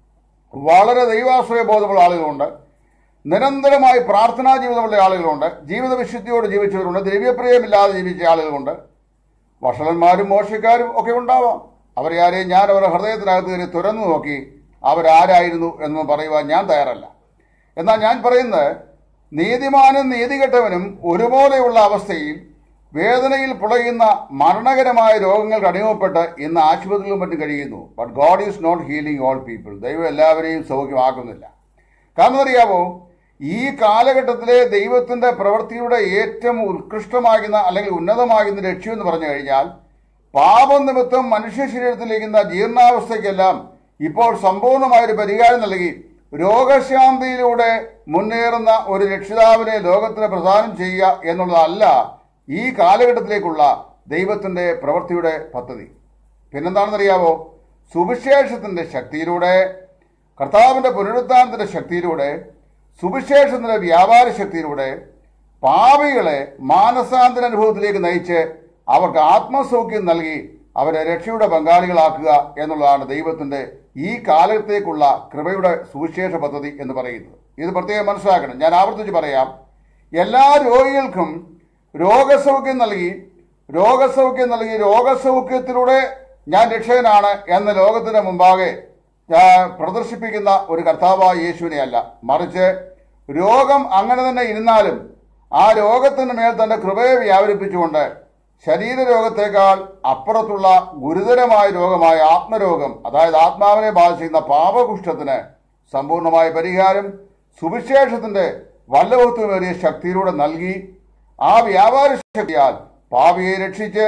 [SPEAKER 1] വളരെ ദൈവാശ്രയ ബോധമുള്ള ആളുകളുണ്ട്, നിരന്തരമായി പ്രാർത്ഥനാ ജീവിതമുള്ള ആളുകളുണ്ട്, ജീവിത വിശുദ്ധിയോട് ജീവിച്ചവരുണ്ട്, ദ്രവ്യപ്രിയമില്ലാതെ ജീവിച്ച ആളുകളുണ്ട്. വഷളന്മാരും മോശക്കാരും ഒക്കെ ഉണ്ടാവാം. അവരെ ആരെയും ഞാൻ അവരുടെ ഹൃദയത്തിനകത്ത് കയറി തുറന്നു നോക്കി അവരാരായിരുന്നു എന്ന് പറയുവാൻ ഞാൻ തയ്യാറല്ല. എന്നാൽ ഞാൻ പറയുന്നത്, നീതിമാനും നീതികെട്ടവനും ഒരുപോലെയുള്ള അവസ്ഥയിൽ വേദനയിൽ പുളയുന്ന മരണകരമായ രോഗങ്ങൾക്ക് അടിമപ്പെട്ട് ഇന്ന് ആശുപത്രികളും മറ്റും കഴിയുന്നു. But God is not healing all people. ദൈവം എല്ലാവരെയും സൗഖ്യമാക്കുന്നില്ല. കാരണം അറിയാമോ, ഈ കാലഘട്ടത്തിലെ ദൈവത്തിന്റെ പ്രവൃത്തിയുടെ ഏറ്റവും ഉത്കൃഷ്ടമാകുന്ന അല്ലെങ്കിൽ ഉന്നതമാകുന്ന ലക്ഷ്യം എന്ന് പറഞ്ഞു കഴിഞ്ഞാൽ പാപം നിമിത്തം മനുഷ്യ ശരീരത്തിലേക്കുന്ന ജീർണാവസ്ഥയ്ക്കെല്ലാം ഇപ്പോൾ സമ്പൂർണമായൊരു പരിഹാരം നൽകി രോഗശാന്തിയിലൂടെ മുന്നേറുന്ന ഒരു രക്ഷിതാവിനെ ലോകത്തിന് പ്രദാനം ചെയ്യുക എന്നുള്ളതല്ല ഈ കാലഘട്ടത്തിലേക്കുള്ള ദൈവത്തിന്റെ പ്രവൃത്തിയുടെ പദ്ധതി. പിന്നെന്താണെന്നറിയാവോ, സുവിശേഷത്തിന്റെ ശക്തിയിലൂടെ, കർത്താവിന്റെ പുനരുത്ഥാനത്തിന്റെ ശക്തിയിലൂടെ, സുവിശേഷത്തിന്റെ വ്യാപാര ശക്തിയിലൂടെ പാപികളെ മാനസാന്തര അനുഭവത്തിലേക്ക് നയിച്ച് അവർക്ക് ആത്മസൗഖ്യം നൽകി അവരെ രക്ഷയുടെ പങ്കാളികളാക്കുക എന്നുള്ളതാണ് ദൈവത്തിന്റെ ഈ കാലത്തേക്കുള്ള കൃപയുടെ സുവിശേഷ പദ്ധതി എന്ന് പറയുന്നത്. ഇത് പ്രത്യേകം മനസ്സിലാക്കണം. ഞാൻ ആവർത്തിച്ച് പറയാം, എല്ലാ രോഗികൾക്കും രോഗസൗഖ്യം നൽകി രോഗസൗഖ്യം നൽകി രോഗസൗഖ്യത്തിലൂടെ ഞാൻ രക്ഷകനാണ് എന്ന് ലോകത്തിന് മുമ്പാകെ പ്രദർശിപ്പിക്കുന്ന ഒരു കർത്താവായ യേശുവിനെ അല്ല, മറിച്ച് രോഗം അങ്ങനെ തന്നെ ഇരുന്നാലും ആ രോഗത്തിന് മേൽ തന്റെ കൃപയെ വ്യാപരിപ്പിച്ചുകൊണ്ട് ശരീരരോഗത്തേക്കാൾ അപ്പുറത്തുള്ള ഗുരുതരമായ രോഗമായ ആത്മരോഗം, അതായത് ആത്മാവിനെ ബാധിക്കുന്ന പാപകുഷ്ഠത്തിന് സമ്പൂർണമായ പരിഹാരം സുവിശേഷത്തിന്റെ വല്ലഭത്വമേറിയ ശക്തിയിലൂടെ നൽകി ആ വ്യാപാര ശക്തിയാൽ പാപിയെ രക്ഷിച്ച്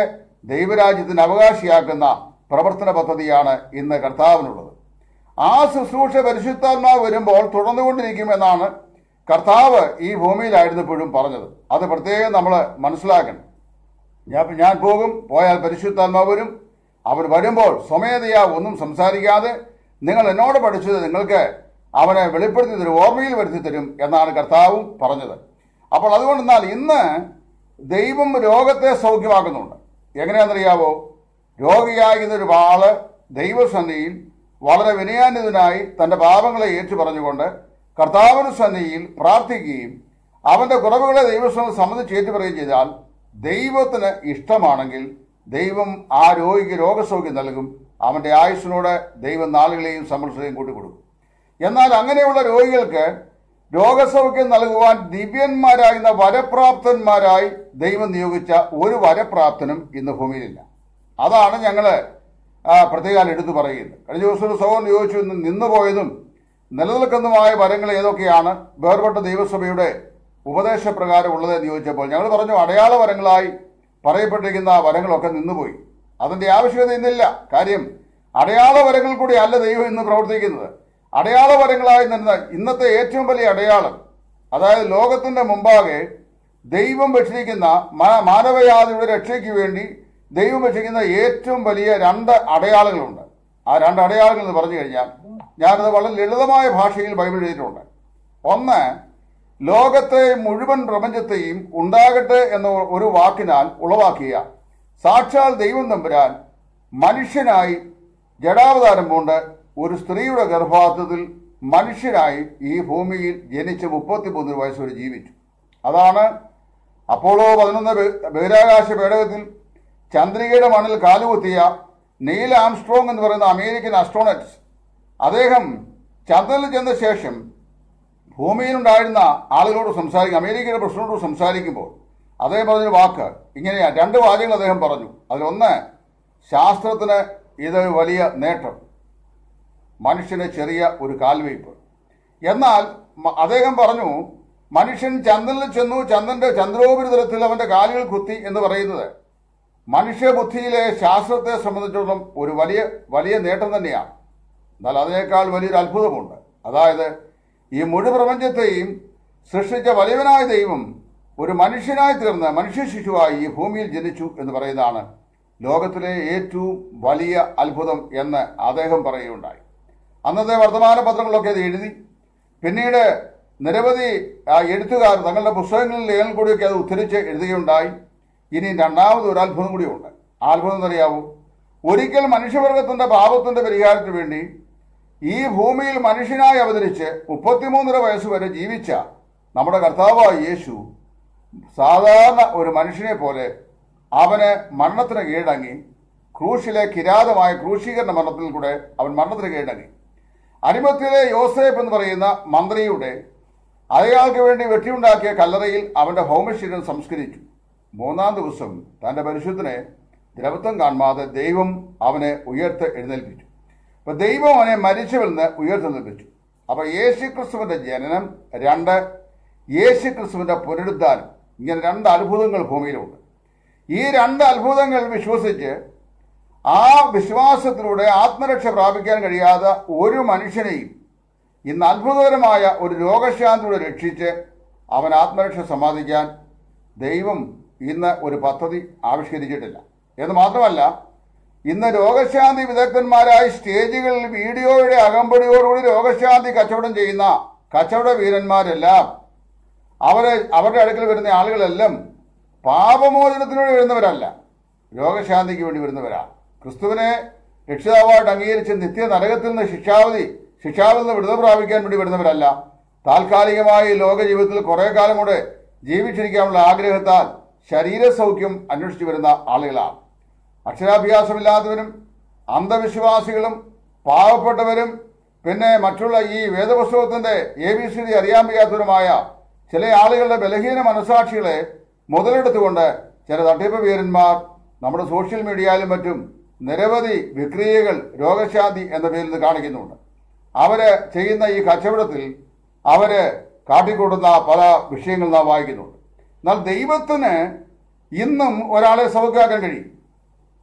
[SPEAKER 1] ദൈവരാജ്യത്തിന് അവകാശിയാക്കുന്ന പ്രവർത്തന പദ്ധതിയാണ് ഇന്ന് കർത്താവിനുള്ളത്. ആ ശുശ്രൂഷ പരിശുദ്ധാത്മാവ് വരുമ്പോൾ തുടർന്നുകൊണ്ടിരിക്കുമെന്നാണ് കർത്താവ് ഈ ഭൂമിയിലായിരുന്നപ്പോഴും പറഞ്ഞത്. അത് പ്രത്യേകം നമ്മൾ മനസ്സിലാക്കണം. ഞാൻ ഞാൻ പോകും, പോയാൽ പരിശുദ്ധാത്മാവ് വരും. അവർ വരുമ്പോൾ സ്വമേധയാ ഒന്നും സംസാരിക്കാതെ നിങ്ങൾ എന്നോട് പഠിച്ചത് നിങ്ങൾക്ക് അവനെ വെളിപ്പെടുത്തി തരും, ഓർമ്മയിൽ വരുത്തി തരും എന്നാണ് കർത്താവും പറഞ്ഞത്. അപ്പോൾ അതുകൊണ്ടെന്നാൽ ഇന്ന് ദൈവം രോഗത്തെ സൗഖ്യമാക്കുന്നുണ്ട്. എങ്ങനെയാണെന്നറിയാവോ? രോഗിയായിരുന്ന ഒരു ആള് ദൈവസന്നിധിയിൽ വളരെ വിനയാന്വിതനായി തന്റെ പാപങ്ങളെ ഏറ്റു പറഞ്ഞുകൊണ്ട് കർത്താവിന്റെ സന്നിധിയിൽ പ്രാർത്ഥിക്കുകയും അവന്റെ കുറവുകളെ ദൈവസന്നിധി സംബന്ധിച്ച് ഏറ്റുപറയുകയും ചെയ്താൽ ദൈവത്തിന് ഇഷ്ടമാണെങ്കിൽ ദൈവം ആ രോഗിക്ക് രോഗസൗഖ്യം നൽകും. അവന്റെ ആയുസ്സിനോട് ദൈവം നാളുകളെയും സംവത്സരയും കൂട്ടിക്കൊടുക്കും. എന്നാൽ അങ്ങനെയുള്ള രോഗികൾക്ക് രോഗസൗഖ്യം നൽകുവാൻ ദിവ്യന്മാരായിരുന്ന വരപ്രാപ്തന്മാരായി ദൈവം നിയോഗിച്ച ഒരു വരപ്രാപ്തനും ഇന്ന് ഭൂമിയിലില്ല. അതാണ് ഞങ്ങള് പ്രത്യേകം എടുത്തു പറയുന്നത്. കഴിഞ്ഞ ദിവസം ഒരു സഹോദരൻ ചോദിച്ചു, നിന്നുപോയതും നിലനിൽക്കുന്നതുമായ വരങ്ങൾ ഏതൊക്കെയാണ് വേർപെട്ട ദൈവസഭയുടെ ഉപദേശപ്രകാരം ഉള്ളതെന്ന് ചോദിച്ചപ്പോൾ ഞങ്ങൾ പറഞ്ഞു, അടയാള വരങ്ങളായി പറയപ്പെട്ടിരിക്കുന്ന വരങ്ങളൊക്കെ നിന്നുപോയി. അതിന്റെ ആവശ്യകത ഇന്നില്ല. കാര്യം അടയാള വരങ്ങൾ കൂടി അല്ല ദൈവം ഇന്ന് പ്രവർത്തിക്കുന്നത്. അടയാള വരങ്ങളായി നിന്ന ഇന്നത്തെ ഏറ്റവും വലിയ അടയാളം, അതായത് ലോകത്തിന്റെ മുമ്പാകെ ദൈവം വെച്ചിരിക്കുന്ന മാനവജാതിയുടെ രക്ഷയ്ക്ക് വേണ്ടി ദൈവം വെച്ചിരിക്കുന്ന ഏറ്റവും വലിയ രണ്ട് അടയാളങ്ങളുണ്ട്. ആ രണ്ട് അടയാളങ്ങൾ എന്ന് പറഞ്ഞു കഴിഞ്ഞാൽ ഞാനത് വളരെ ലളിതമായ ഭാഷയിൽ ബൈബിൾ എഴുതിയിട്ടുണ്ട്. ഒന്ന്, ലോകത്തെ മുഴുവൻ പ്രപഞ്ചത്തെയും ഉണ്ടാകട്ടെ എന്ന ഒരു വാക്കിനാൽ ഉളവാക്കിയ സാക്ഷാൽ ദൈവം തമ്പുരാൻ മനുഷ്യനായി ജഡാവതാരം കൊണ്ട് ഒരു സ്ത്രീയുടെ ഗർഭാർത്ഥത്തിൽ മനുഷ്യനായി ഈ ഭൂമിയിൽ ജനിച്ച് മുപ്പത്തിമൂന്ന് വയസ്സ് വരെ ജീവിച്ചു. അതാണ് അപ്പോളോ പതിനൊന്ന് ബഹിരാകാശ പേടകത്തിൽ ചന്ദ്രികയുടെ മണ്ണിൽ കാലുകുത്തിയ നെയിൽ ആംസ്ട്രോങ് എന്ന് പറയുന്ന അമേരിക്കൻ ആസ്ട്രോണറ്റ്സ്. അദ്ദേഹം ചന്ദ്രനിൽ ചെന്ന ശേഷം ഭൂമിയിലുണ്ടായിരുന്ന ആളുകളോട് സംസാരിക്കും, അമേരിക്കയുടെ പ്രസിഡന്റോട് സംസാരിക്കുമ്പോൾ അദ്ദേഹം പറഞ്ഞൊരു വാക്ക് ഇങ്ങനെയാ, രണ്ട് വാചകങ്ങൾ അദ്ദേഹം പറഞ്ഞു. അതിലൊന്ന്, ശാസ്ത്രത്തിന് ഇത് വലിയ നേട്ടം, മനുഷ്യന് ചെറിയ ഒരു കാൽവയ്പ്. എന്നാൽ അദ്ദേഹം പറഞ്ഞു, മനുഷ്യൻ ചന്ദ്രനിൽ ചെന്നു, ചന്ദ്രന്റെ ചന്ദ്രോപരിതലത്തിൽ അവന്റെ കാലുകൾ കുത്തി എന്ന് പറയുന്നത് മനുഷ്യബുദ്ധിയിലെ ശാസ്ത്രത്തെ സംബന്ധിച്ചിടത്തോളം ഒരു വലിയ വലിയ നേട്ടം തന്നെയാണ്. എന്നാൽ അതിനേക്കാൾ വലിയൊരു അത്ഭുതമുണ്ട്. അതായത് ഈ മുഴു പ്രപഞ്ചത്തെയും സൃഷ്ടിച്ച വലിയവനായ ദൈവം ഒരു മനുഷ്യനായി തീർന്ന് മനുഷ്യ ശിശുവായി ഈ ഭൂമിയിൽ ജനിച്ചു എന്ന് പറയുന്നതാണ് ലോകത്തിലെ ഏറ്റവും വലിയ അത്ഭുതം എന്ന് അദ്ദേഹം പറയുകയുണ്ടായി. അന്നത്തെ വർത്തമാന പത്രങ്ങളൊക്കെ അത് എഴുതി. പിന്നീട് നിരവധി എഴുത്തുകാർ തങ്ങളുടെ പുസ്തകങ്ങളിൽ ലേഖനം കൂടിയൊക്കെ അത് ഉദ്ധരിച്ച് എഴുതുകയുണ്ടായി. ഇനി രണ്ടാമത് ഒരു അത്ഭുതം കൂടിയുണ്ട്. ആ അത്ഭുതം എന്നറിയാവൂ? ഒരിക്കൽ മനുഷ്യവർഗത്തിന്റെ പാപത്തിന്റെ പരിഹാരത്തിന് വേണ്ടി ഈ ഭൂമിയിൽ മനുഷ്യനായി അവതരിച്ച് മുപ്പത്തിമൂന്നര വയസ്സ് വരെ ജീവിച്ച നമ്മുടെ കർത്താവായ യേശു സാധാരണ ഒരു മനുഷ്യനെ പോലെ അവന് മരണത്തിന് കീഴടങ്ങി. ക്രൂശിലെ കിരാതമായ ക്രൂശീകരണ മരണത്തിൽ കൂടെ അവൻ മരണത്തിന് കീഴടങ്ങി. അരിമത്തിലെ യോസേഫ് എന്ന് പറയുന്ന മന്ത്രിയുടെ അയാൾക്ക് വേണ്ടി വെട്ടിയുണ്ടാക്കിയ കല്ലറയിൽ അവന്റെ ഭൗമശരീരം സംസ്കരിച്ചു. മൂന്നാം ദിവസം തന്റെ പരിശുദ്ധനെ ദ്രവത്വം കാണാതെ ദൈവം അവനെ ഉയർത്ത് എഴുന്നേൽപ്പിച്ചു. അപ്പൊ ദൈവം അവനെ മരിച്ചവരിൽ നിന്ന് ഉയർത്തെഴുന്നേൽപ്പിച്ചു. അപ്പൊ യേശുക്രിസ്തുവിന്റെ ജനനം, രണ്ട് യേശുക്രിസ്തുവിന്റെ പുനരുദ്ധാനം, ഇങ്ങനെ രണ്ട് അത്ഭുതങ്ങൾ ഭൂമിയിലുണ്ട്. ഈ രണ്ട് അത്ഭുതങ്ങൾ വിശ്വസിച്ച് ആ വിശ്വാസത്തിലൂടെ ആത്മരക്ഷ പ്രാപിക്കാൻ കഴിയാത്ത ഒരു മനുഷ്യനെയും ഇന്ന് അത്ഭുതകരമായ ഒരു രോഗശാന്തിയുടെ രക്ഷിച്ച് അവൻ ആത്മരക്ഷ സമ്പാദിക്കാൻ ദൈവം ഇന്ന് ഒരു പദ്ധതി ആവിഷ്കരിച്ചിട്ടില്ല. എന്ന് മാത്രമല്ല, ഇന്ന് രോഗശാന്തി വിദഗ്ധന്മാരായി സ്റ്റേജുകളിൽ വീഡിയോയുടെ അകമ്പടിയോടുകൂടി രോഗശാന്തി കച്ചവടം ചെയ്യുന്ന കച്ചവട വീരന്മാരെല്ലാം അവരെ അവരുടെ അടുക്കൽ വരുന്ന ആളുകളെല്ലാം പാപമോചനത്തിനു വേണ്ടി വരുന്നവരല്ല, രോഗശാന്തിക്ക് വേണ്ടി വരുന്നവരാണ്. ക്രിസ്തുവിനെ രക്ഷിതാവായിട്ട് അംഗീകരിച്ച് നിത്യ നരകത്തിൽ നിന്ന് ശിക്ഷാവധി ശിക്ഷാവിൽ നിന്ന് വിടുതൽ പ്രാപിക്കാൻ വേണ്ടി വരുന്നവരല്ല, താൽക്കാലികമായി ലോക ജീവിതത്തിൽ കുറെ കാലം കൂടെ ജീവിച്ചിരിക്കാനുള്ള ആഗ്രഹത്താൽ ശരീരസൗഖ്യം അന്വേഷിച്ചു വരുന്ന ആളുകളാണ്. അക്ഷരാഭ്യാസമില്ലാത്തവരും അന്ധവിശ്വാസികളും പാവപ്പെട്ടവരും പിന്നെ മറ്റുള്ള ഈ വേദപുസ്തകത്തിന്റെ എ ബി സി ഡി അറിയാൻ വയ്യാത്തവരുമായ ചില ആളുകളുടെ ബലഹീന മനസാക്ഷികളെ മുതലെടുത്തുകൊണ്ട് ചില തട്ടിപ്പ് വീരന്മാർ നമ്മുടെ സോഷ്യൽ മീഡിയയിലും മറ്റും നിരവധി വിക്രിയകൾ രോഗശാന്തി എന്ന പേരിൽ കാണിക്കുന്നുണ്ട്. അവര് ചെയ്യുന്ന ഈ കച്ചവടത്തിൽ അവര് കാട്ടിക്കൂട്ടുന്ന പല വിഷയങ്ങൾ നാം വായിക്കുന്നുണ്ട്. എന്നാൽ ദൈവത്തിന് ഇന്നും ഒരാളെ സൗഖ്യമാക്കാൻ കഴിയും.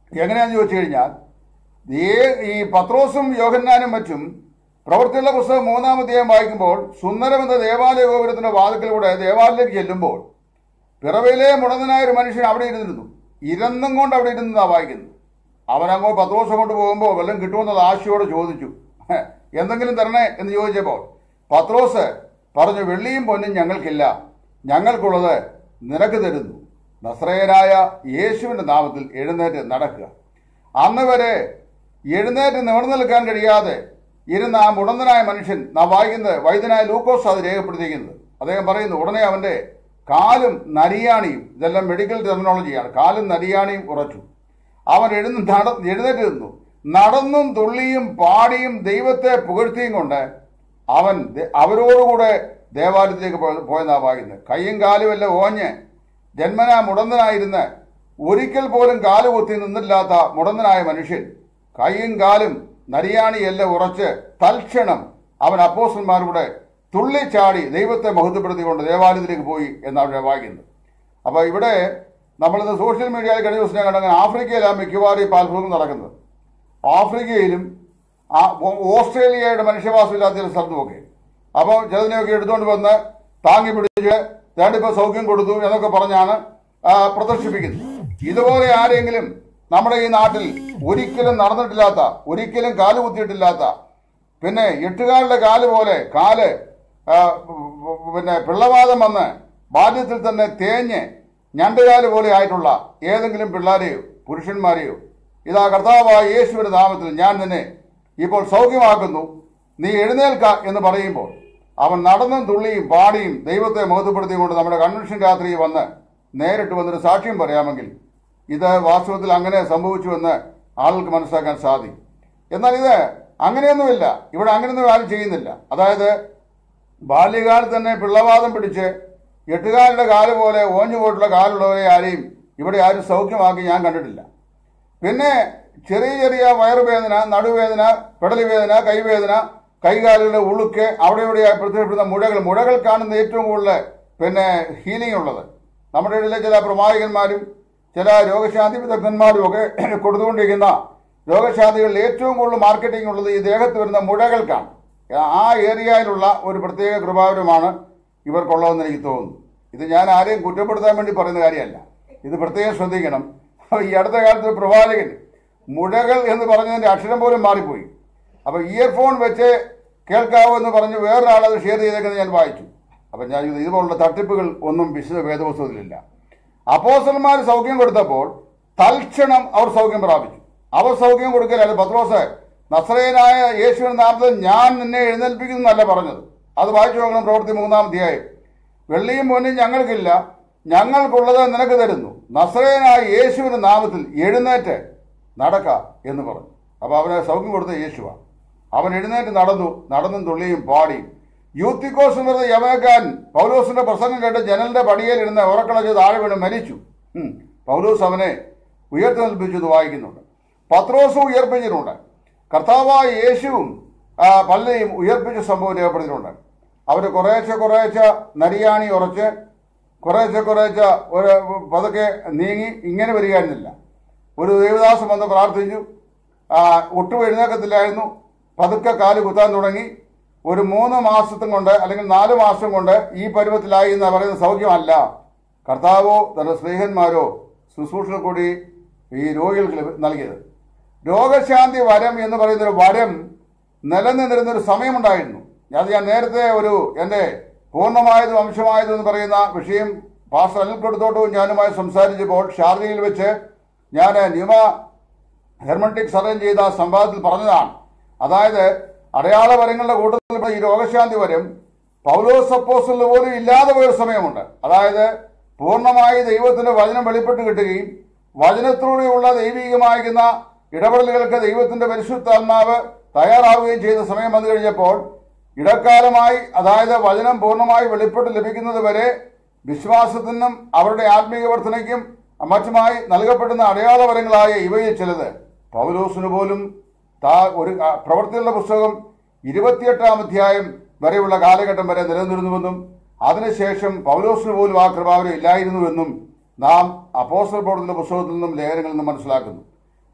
[SPEAKER 1] എങ്ങനെയാണെന്ന് ചോദിച്ചു കഴിഞ്ഞാൽ ഈ ഈ പത്രോസും യോഹന്നാനും മറ്റും പ്രവൃത്തിയുള്ള പുസ്തകം മൂന്നാം അധ്യായം വായിക്കുമ്പോൾ സുന്ദരം എന്ന ദേവാലയ ഗോപുരത്തിന്റെ വാതിൽക്കലൂടെ ദേവാലയത്തിലേക്ക് ചെല്ലുമ്പോൾ പിറവിയിലെ മുടന്തനായ ഒരു മനുഷ്യൻ അവിടെ ഇരുന്നിരുന്നു. ഇരുന്നും കൊണ്ട് അവിടെ ഇരുന്നതാണ് വായിക്കുന്നത്. അവനങ്ങോ പത്രോസ് കൊണ്ട് പോകുമ്പോൾ വല്ലതും കിട്ടുമെന്നുള്ള ആശയോട് ചോദിച്ചു, എന്തെങ്കിലും തരണേ എന്ന് ചോദിച്ചപ്പോൾ പത്രോസ് പറഞ്ഞു, വെള്ളിയും പൊന്നും ഞങ്ങൾക്കില്ല, ഞങ്ങൾക്കുള്ളത് നിനക്ക് തരുന്നു. നസ്രയനായ യേശുവിന്റെ നാമത്തിൽ എഴുന്നേറ്റ് നടക്കുക. അന്ന് വരെ എഴുന്നേറ്റ് നിവർന്നു നിൽക്കാൻ കഴിയാതെ ഇരുന്ന ആ മുടന്തനായ മനുഷ്യൻ നാം വായിക്കുന്നത് വൈദ്യനായ ലൂക്കോസ് അത് രേഖപ്പെടുത്തിയിരിക്കുന്നത്. അദ്ദേഹം പറയുന്നു, ഉടനെ അവന്റെ കാലും നരിയാണിയും, ഇതെല്ലാം മെഡിക്കൽ ടെർമിനോളജിയാണ്, കാലും നരിയാണിയും ഉറച്ചു. അവൻ എഴുന്ന നട എഴുന്നേറ്റ് നിന്നു. നടന്നും തുള്ളിയും പാടിയും ദൈവത്തെ പുകഴ്ത്തിയും കൊണ്ട് അവൻ അവരോടുകൂടെ ദേവാലയത്തിലേക്ക് പോയെന്നാ വായിക്കുന്നത്. കൈയും കാലും എല്ലാം ഓഞ്ഞ് ജന്മനാ മുടന്തനായിരുന്ന് ഒരിക്കൽ പോലും കാലുകുത്തി നിന്നില്ലാത്ത മുടന്തനായ മനുഷ്യൻ കൈയും കാലും നരിയാണിയെല്ലാം ഉറച്ച് തൽക്ഷണം അവൻ അപ്പോസ്തലന്മാരുടെ തുള്ളിച്ചാടി ദൈവത്തെ മഹത്വപ്പെടുത്തിക്കൊണ്ട് ദേവാലയത്തിലേക്ക് പോയി എന്നാണ് വായിക്കുന്നത്. അപ്പോൾ ഇവിടെ നമ്മളിന്ന് സോഷ്യൽ മീഡിയയിൽ കഴിഞ്ഞ ദിവസം കണ്ടെങ്കിൽ ആഫ്രിക്കയിലാണ് മിക്കവാറും ഈ അത്ഭുതം നടക്കുന്നത്. ആഫ്രിക്കയിലും ഓസ്ട്രേലിയയുടെ മനുഷ്യവാസമില്ലാത്ത ചില സ്ഥലത്തുമൊക്കെ. അപ്പോൾ ചിലതിനെയൊക്കെ എടുത്തുകൊണ്ട് വന്ന് താങ്ങി പിടിച്ച് ഞാനിപ്പോൾ സൗഖ്യം കൊടുത്തു എന്നൊക്കെ പറഞ്ഞാണ് പ്രദർശിപ്പിക്കുന്നത്. ഇതുപോലെ ആരെങ്കിലും നമ്മുടെ ഈ നാട്ടിൽ ഒരിക്കലും നടന്നിട്ടില്ലാത്ത, ഒരിക്കലും കാല് കുത്തിയിട്ടില്ലാത്ത, പിന്നെ എട്ടുകാരുടെ കാല് പോലെ കാല് പിന്നെ പിള്ളവാദം വന്ന് ബാല്യത്തിൽ തന്നെ തേഞ്ഞ് ഞണ്ടുകാല് പോലെ ആയിട്ടുള്ള ഏതെങ്കിലും പിള്ളേരെയോ പുരുഷന്മാരെയോ ഇതാ കർത്താവായ യേശുവിന്റെ നാമത്തിൽ ഞാൻ നിന്നെ ഇപ്പോൾ സൗഖ്യമാക്കുന്നു, നീ എഴുന്നേൽക്ക എന്ന് പറയുമ്പോൾ അവൻ നടന്നും തുള്ളിയും പാടിയും ദൈവത്തെ മഹത്വപ്പെടുത്തിക്കൊണ്ട് നമ്മുടെ കൺവെൻഷൻ രാത്രി വന്ന് നേരിട്ട് വന്നൊരു സാക്ഷ്യം പറയാമെങ്കിൽ ഇത് വാസ്തവത്തിൽ അങ്ങനെ സംഭവിച്ചുവെന്ന് ആളുകൾക്ക് മനസ്സിലാക്കാൻ സാധിക്കും. എന്നാൽ ഇത് അങ്ങനെയൊന്നുമില്ല. ഇവിടെ അങ്ങനെയൊന്നും ആരും ചെയ്യുന്നില്ല. അതായത് ബാല്യകാലത്ത് തന്നെ പിള്ളവാദം പിടിച്ച് എട്ടുകാരുടെ കാല് പോലെ ഓഞ്ഞു പോയിട്ടുള്ള കാലുള്ളവരെ ആരെയും ഇവിടെ ആരും സൗഖ്യമാക്കി ഞാൻ കണ്ടിട്ടില്ല. പിന്നെ ചെറിയ ചെറിയ വയറുവേദന, നടുവേദന, പെടലുവേദന, കൈവേദന, കൈകാലുകളുടെ ഉളുക്ക്, അവിടെ ഇവിടെയായി പ്രത്യക്ഷപ്പെടുന്ന മുഴകൾ, മുഴകൾ കാണുന്ന ഏറ്റവും കൂടുതൽ പിന്നെ ഹീലിംഗ് ഉള്ളത് നമ്മുടെ ഇടയിലെ ചില പ്രവാചകന്മാരും ചില രോഗശാന്തി വിദഗ്ധന്മാരും ഒക്കെ കൊടുത്തുകൊണ്ടിരിക്കുന്ന രോഗശാന്തികളിൽ ഏറ്റവും കൂടുതൽ മാർക്കറ്റിംഗ് ഉള്ളത് ഈ ദേഹത്ത് വരുന്ന മുഴകൾക്കാണ്. ആ ഏരിയയിലുള്ള ഒരു പ്രത്യേക കൃപാവരമാണ് ഇവർക്കുള്ളതെന്ന് എനിക്ക് തോന്നുന്നു. ഇത് ഞാൻ ആരെയും കുറ്റപ്പെടുത്താൻ വേണ്ടി പറയുന്ന കാര്യമല്ല, ഇത് പ്രത്യേകം ശ്രദ്ധിക്കണം. ഈ അടുത്ത കാലത്ത് പ്രവാചകൻ മുഴകൾ എന്ന് പറഞ്ഞതിന്റെ അക്ഷരം പോലും മാറിപ്പോയി. അപ്പൊ ഇയർഫോൺ വെച്ച് കേൾക്കാവോ എന്ന് പറഞ്ഞ് വേറൊരാളത് ഷെയർ ചെയ്തേക്കുന്നത് ഞാൻ വായിച്ചു. അപ്പൊ ഞാൻ ഇതുപോലുള്ള തട്ടിപ്പുകൾ ഒന്നും വിശുദ്ധ വേദപുസ്തകത്തിലില്ല. അപ്പോസ്തലന്മാർ സൗഖ്യം കൊടുത്തപ്പോൾ തൽക്ഷണം അവർ സൗഖ്യം പ്രാപിച്ചു. അവർ സൗഖ്യം കൊടുക്കലല്ല. പത്രോസ് നസ്രയനായ യേശുവിന്റെ നാമത്തിൽ ഞാൻ നിന്നെ എഴുന്നേൽപ്പിക്കുന്നു എന്നല്ല പറഞ്ഞത്. അത് വായിച്ചു നോക്കണം. പ്രവൃത്തി മൂന്നാം അധ്യായം. വെള്ളിയും പൊന്നും ഞങ്ങൾക്കില്ല, ഞങ്ങൾക്കുള്ളത് നിനക്ക് തരുന്നു. നസ്രയനായ യേശുവിന്റെ നാമത്തിൽ എഴുന്നേറ്റ് നടക്ക എന്ന് പറഞ്ഞു. അപ്പൊ അവനെ സൗഖ്യം കൊടുത്ത യേശുവാണ്. അവൻ എഴുന്നേറ്റ് നടന്നു, നടന്നും തുള്ളിയും പാടിയും. യൂത്തിക്കോസ് എന്ന് പറഞ്ഞ യവനക്കാരൻ പൗലോസിന്റെ പ്രസംഗം കേട്ട് ജനലിന്റെ പടിയിൽ ഇരുന്ന് ഉറക്കളച്ച് താഴെ വീണ് മരിച്ചു. പൗലോസ് അവനെ ഉയർത്തെഴുന്നേൽപ്പിച്ചത് വായിക്കുന്നുണ്ട്. പത്രോസും ഉയർപ്പിച്ചിട്ടുണ്ട്. കർത്താവായ യേശുവും പലരെയും ഉയർപ്പിച്ച സംഭവം രേഖപ്പെടുത്തിയിട്ടുണ്ട്. അവര് കുറേശ്ശെ കുറേശ്ശെ നരിയാണി ഉറച്ച് കുറേശ്ശെ കുറേശ്ശെ ഒരു പതുക്കെ നീങ്ങി ഇങ്ങനെ വരികയായിരുന്നില്ല. ഒരു ദേവദാസം വന്ന് പ്രാർത്ഥിച്ചു, ഒട്ടും എഴുന്നേക്കത്തില്ലായിരുന്നു. പതുക്കെ കാല് കുത്താൻ തുടങ്ങി. ഒരു മൂന്ന് മാസത്തും കൊണ്ട് അല്ലെങ്കിൽ നാല് മാസം കൊണ്ട് ഈ പരുവത്തിലായി എന്ന് പറയുന്ന സൗഖ്യമല്ല. കർത്താവോ തന്റെ സ്നേഹന്മാരോ ശുശ്രൂഷ കൂടി ഈ രോഗികൾക്ക് നൽകിയത്. രോഗശാന്തി വരം എന്ന് പറയുന്നൊരു വരം നിലനിന്നിരുന്നൊരു സമയമുണ്ടായിരുന്നു. അത് ഞാൻ നേരത്തെ ഒരു എൻ്റെ പൂർണ്ണമായതും അംശമായതും എന്ന് പറയുന്ന വിഷയം പാസ്റ്റർ അനിൽ കൊടുത്തോട്ടവും ഞാനുമായി സംസാരിച്ചപ്പോൾ ഷാർജയിൽ വെച്ച് ഞാൻ ന്യൂമ ഹെർമറ്റിക്സ് അറേഞ്ച് ചെയ്ത സംവാദത്തിൽ പറഞ്ഞതാണ്. അതായത് അടയാള വരങ്ങളുടെ കൂട്ടത്തിൽ ഈ രോഗശാന്തി വരം പൗലോസ് അപ്പോസ്തലന് പോലും ഇല്ലാതെ പോയ സമയമുണ്ട്. അതായത് പൂർണ്ണമായി ദൈവത്തിന്റെ വചനം വെളിപ്പെട്ട് കിട്ടുകയും വചനത്തിലൂടെയുള്ള ദൈവികമായിരിക്കുന്ന ഇടപെടലുകൾക്ക് ദൈവത്തിന്റെ പരിശുദ്ധാത്മാവ് തയ്യാറാവുകയും ചെയ്ത സമയം വന്നു കഴിഞ്ഞപ്പോൾ ഇടക്കാലമായി, അതായത് വചനം പൂർണ്ണമായി വെളിപ്പെട്ട് ലഭിക്കുന്നത് വരെ വിശ്വാസത്തിനും അവരുടെ ആത്മീയ വർധനയ്ക്കും മറ്റുമായി നൽകപ്പെടുന്ന അടയാളവരങ്ങളായ ഇവയിൽ ചിലത് പൗലോസിന് പോലും താ ഒരു പ്രവൃത്തിയുള്ള പുസ്തകം ഇരുപത്തിയെട്ടാം അധ്യായം വരെയുള്ള കാലഘട്ടം വരെ നിലനിന്നിരുന്നുവെന്നും അതിനുശേഷം പൗലോസിന് പോലും ആ കൃപാവരം ഇല്ലായിരുന്നുവെന്നും നാം അപ്പോസ്തല പ്രവൃത്തിയുടെ പുസ്തകത്തിൽ നിന്നും ലേഖനങ്ങളിൽ നിന്നും മനസ്സിലാക്കുന്നു.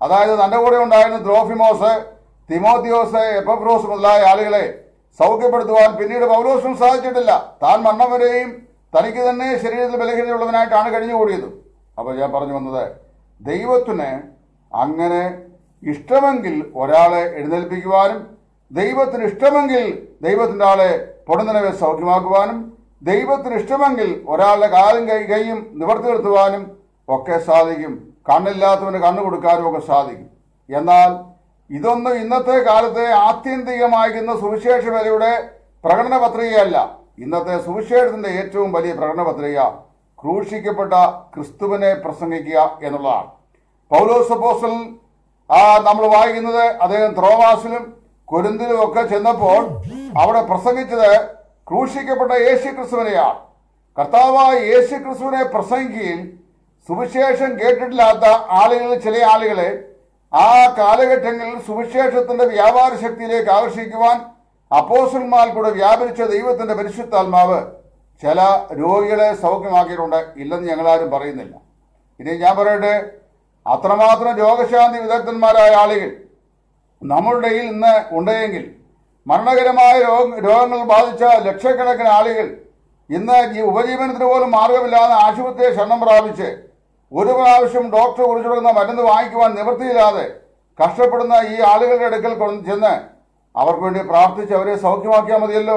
[SPEAKER 1] അതായത് തൻ്റെ കൂടെ ഉണ്ടായിരുന്ന ത്രോഫിമോസ്, തിമോത്തിയോസ്, എപ്പഫ്രോസ് മുതലായ ആളുകളെ സൗഖ്യപ്പെടുത്തുവാൻ പിന്നീട് പൗലോസിനും സാധിച്ചിട്ടില്ല. താൻ മരണം വരെയും തനിക്ക് തന്നെ ശരീരത്തിൽ ബലഹീനതയുള്ളവനായിട്ടാണ് കഴിഞ്ഞുകൂടിയത്. അപ്പോൾ ഞാൻ പറഞ്ഞു വന്നത്, ദൈവത്തിന് അങ്ങനെ ഇഷ്ടമെങ്കിൽ ഒരാളെ എഴുന്നേൽപ്പിക്കുവാനും, ദൈവത്തിന് ഇഷ്ടമെങ്കിൽ ദൈവത്തിൻ്റെ ആളെ പൊടുന്നനെ സൗഖ്യമാക്കുവാനും, ദൈവത്തിന് ഇഷ്ടമെങ്കിൽ ഒരാളുടെ കാലും കൈ കൈയും നിവർത്തി നിർത്തുവാനും ഒക്കെ സാധിക്കും. കണ്ണില്ലാത്തവന് കണ്ണു കൊടുക്കാനും ഒക്കെ സാധിക്കും. എന്നാൽ ഇതൊന്നും ഇന്നത്തെ കാലത്തെ ആത്യന്തികമായിരിക്കുന്ന സുവിശേഷ വിലയുടെ പ്രകടന പത്രികയല്ല. ഇന്നത്തെ സുവിശേഷത്തിന്റെ ഏറ്റവും വലിയ പ്രകടന പത്രിക ക്രൂശിക്കപ്പെട്ട ക്രിസ്തുവിനെ പ്രസംഗിക്കുക എന്നുള്ളതാണ്. പൗലോസ് അപ്പോസ്തലൻ ആ നമ്മൾ വായിക്കുന്നത് അദ്ദേഹം ത്രോമാസിലും കൊരിന്തിലും ഒക്കെ ചെന്നപ്പോൾ അവിടെ പ്രസംഗിച്ചത് ക്രൂശിക്കപ്പെട്ട യേശു ക്രിസ്തുവിനെയാണ്. കർത്താവായ യേശു ക്രിസ്തുവിനെ പ്രസംഗിക്കുകയും സുവിശേഷം കേട്ടിട്ടില്ലാത്ത ആളുകളിൽ ചില ആളുകളെ ആ കാലഘട്ടങ്ങളിൽ സുവിശേഷത്തിന്റെ വ്യാപാര ശക്തിയിലേക്ക് ആകർഷിക്കുവാൻ അപ്പോസ്തലന്മാർ കൂടെ വ്യാപരിച്ച ദൈവത്തിന്റെ പരിശുദ്ധാത്മാവ് ചില രോഗികളെ സൗഖ്യമാക്കിയിട്ടുണ്ട്. ഇല്ലെന്ന് ഞങ്ങളാരും പറയുന്നില്ല. ഇനി ഞാൻ പറയട്ടെ, അത്രമാത്രം രോഗശാന്തി വിദഗ്ധന്മാരായ ആളുകൾ നമ്മളുടെ ഇടയിൽ ഇന്ന് ഉണ്ടെങ്കിൽ, മരണകരമായ രോഗ രോഗങ്ങൾ ബാധിച്ച ലക്ഷക്കണക്കിന് ആളുകൾ ഇന്ന് ഈ ഉപജീവനത്തിന് പോലും മാർഗമില്ലാതെ ആശുപത്രിയെ ശരണം പ്രാപിച്ച് ഒരു പ്രാവശ്യം ഡോക്ടർ കുറിച്ചു കൊടുക്കുന്ന മരുന്ന് വാങ്ങിക്കുവാൻ നിവൃത്തിയില്ലാതെ കഷ്ടപ്പെടുന്ന ഈ ആളുകളുടെ അടുക്കൽ ചെന്ന് അവർക്ക് വേണ്ടി പ്രാർത്ഥിച്ച് അവരെ സൗഖ്യമാക്കിയാൽ മതിയല്ലോ.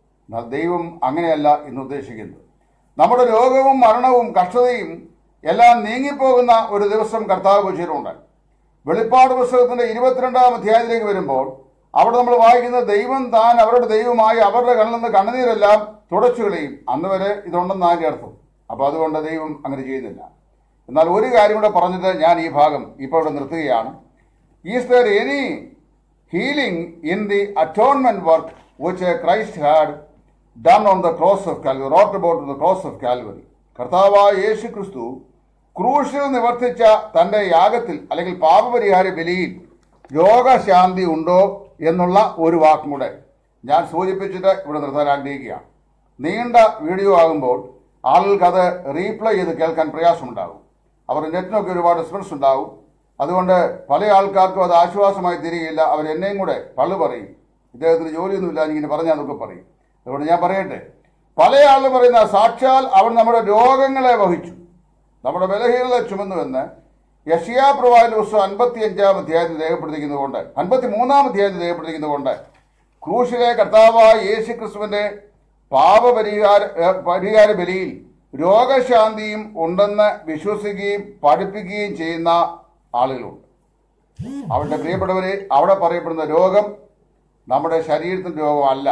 [SPEAKER 1] ദൈവം അങ്ങനെയല്ല ഇന്ന് ഉദ്ദേശിക്കുന്നത്. നമ്മുടെ രോഗവും മരണവും കഷ്ടതയും എല്ലാം നീങ്ങിപ്പോകുന്ന ഒരു ദിവസം കർത്താവ് വെച്ചിട്ടുണ്ട്. വെളിപ്പാട് പുസ്തകത്തിന്റെ ഇരുപത്തിരണ്ടാം അധ്യായത്തിലേക്ക് വരുമ്പോൾ അവിടെ നമ്മൾ വായിക്കുന്നത്, ദൈവം താൻ അവരുടെ ദൈവമായി അവരുടെ കണ്ണിൽ നിന്ന് കണ്ണുനീരെല്ലാം തുടച്ചു കളയും. അന്ന് വരെ ഇതുണ്ടെന്ന് അതിൻ്റെ അർത്ഥം. അപ്പൊ അതുകൊണ്ട് ദൈവം അങ്ങനെ ചെയ്യുന്നില്ല. എന്നാൽ ഒരു കാര്യം കൂടെ പറഞ്ഞിട്ട് ഞാൻ ഈ ഭാഗം ഇപ്പോൾ ഇവിടെ നിർത്തുകയാണ്. Is there any healing in the atonement work which Christ had done on the cross of Calvary, wrote about the cross of Calvary. കർത്താവായ യേശു ക്രിസ്തു ക്രൂശിൽ നിവർത്തിച്ച തന്റെ യാഗത്തിൽ അല്ലെങ്കിൽ പാപപരിഹാര ബലിയിൽ രോഗശാന്തി ഉണ്ടോ എന്നുള്ള ഒരു വാക്കും കൂടെ ഞാൻ സൂചിപ്പിച്ചിട്ട് ഇവിടെ നിർത്താൻ ആഗ്രഹിക്കുകയാണ്. നീണ്ട വീഡിയോ ആകുമ്പോൾ ആളുകൾക്ക് അത് റീപ്ലൈ ചെയ്ത് കേൾക്കാൻ പ്രയാസമുണ്ടാകും. അവർ നെറ്റിനൊക്കെ ഒരുപാട് സ്പെൻസ് ഉണ്ടാകും. അതുകൊണ്ട് പല ആൾക്കാർക്കും അത് ആശ്വാസമായി തിരികയില്ല. അവർ എന്നെയും കൂടെ പള്ളു പറയും, ഇദ്ദേഹത്തിന് ജോലിയൊന്നുമില്ല ഇങ്ങനെ പറഞ്ഞാന്നൊക്കെ പറയും. അതുകൊണ്ട് ഞാൻ പറയട്ടെ, പല ആളുകൾ പറയുന്ന സാക്ഷാൽ അവൻ നമ്മുടെ രോഗങ്ങളെ വഹിച്ചു, നമ്മുടെ ബലഹീനത ചുമന്നുവെന്ന് യെശയ്യാ പ്രവാചകന്റെ പുസ്തകം അൻപത്തി അഞ്ചാം അധ്യായത്തിൽ രേഖപ്പെടുത്തിക്കുന്നതുകൊണ്ട് അൻപത്തി മൂന്നാം അധ്യായത്തിൽ രേഖപ്പെടുത്തിക്കുന്നതുകൊണ്ട് ക്രൂശിലെ കർത്താവായ യേശു ക്രിസ്തുവിന്റെ പാപപരിഹാര പരിഹാര ബലിയിൽ രോഗശാന്തിയും ഉണ്ടെന്ന് വിശ്വസിക്കുകയും പഠിപ്പിക്കുകയും ചെയ്യുന്ന ആളുകളുണ്ട്. അവരുടെ പ്രിയപ്പെട്ടവരെ, അവിടെ പറയപ്പെടുന്ന രോഗം നമ്മുടെ ശരീരത്തിന്റെ രോഗമല്ല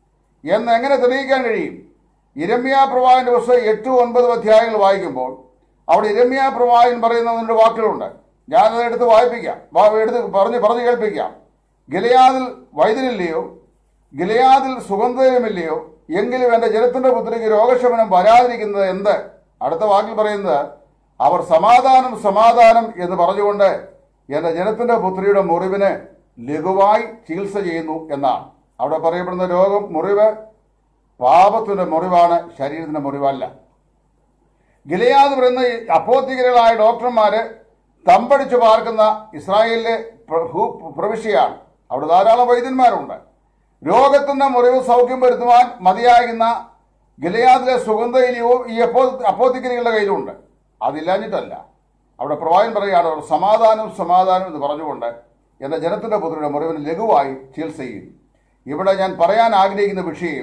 [SPEAKER 1] എന്ന് എങ്ങനെ തെളിയിക്കാൻ കഴിയും? യിരെമ്യാ പ്രവാചകന്റെ പുസ്തകം എട്ട് ഒൻപത് അധ്യായങ്ങൾ വായിക്കുമ്പോൾ അവിടെ യിരെമ്യാ പ്രവാചകൻ പറയുന്നതിന്റെ വാക്കുകളുണ്ട്. ഞാനത് എടുത്ത് വായിപ്പിക്കാം, എടുത്ത് പറഞ്ഞ് പറഞ്ഞു കേൾപ്പിക്കാം. ഗിലെയാദിൽ വൈദ്യനില്ലയോ, ഗിലെയാദിൽ സുഗന്ധമില്ലയോ, എങ്കിലും എന്റെ ജനത്തിന്റെ പുത്രിക്ക് രോഗശമനം വരാതിരിക്കുന്നത് എന്ത്? അടുത്ത വാക്കിൽ പറയുന്നത്, അവർ സമാധാനം സമാധാനം എന്ന് പറഞ്ഞുകൊണ്ട് എന്റെ ജനത്തിന്റെ പുത്രിയുടെ മുറിവിന് ലഘുവായി ചികിത്സ ചെയ്യുന്നു എന്നാണ്. അവിടെ പറയപ്പെടുന്ന രോഗം, മുറിവ് പാപത്തിന്റെ മുറിവാണ്, ശരീരത്തിന്റെ മുറിവല്ല. ഗിലെയാദ് പറയുന്ന അപ്പോത്തികരായ ഡോക്ടർമാര് തമ്പടിച്ചു പാർക്കുന്ന ഇസ്രായേലിലെ പ്രവിശ്യയാണ്. അവിടെ ധാരാളം വൈദ്യന്മാരുണ്ട്. രോഗത്തിന്റെ മുറിവ് സൗഖ്യം വരുത്തുവാൻ മതിയാകുന്ന ഗിലെയാദിലെ സുഗന്ധയിലയും ഈ അപ്പോ അപ്പോത്തിക്കരികളുടെ കയ്യിലുണ്ട്. അതില്ലാഞ്ഞിട്ടല്ല. അവിടെ പ്രവാചകൻ പറയുകയാണ്, അവർ സമാധാനം സമാധാനം എന്ന് പറഞ്ഞുകൊണ്ട് എന്റെ ജനത്തിന്റെ പുത്രിയുടെ മുറിവിന് ലഘുവായി ചികിത്സ ചെയ്യുന്നു. ഇവിടെ ഞാൻ പറയാൻ ആഗ്രഹിക്കുന്ന വിഷയം,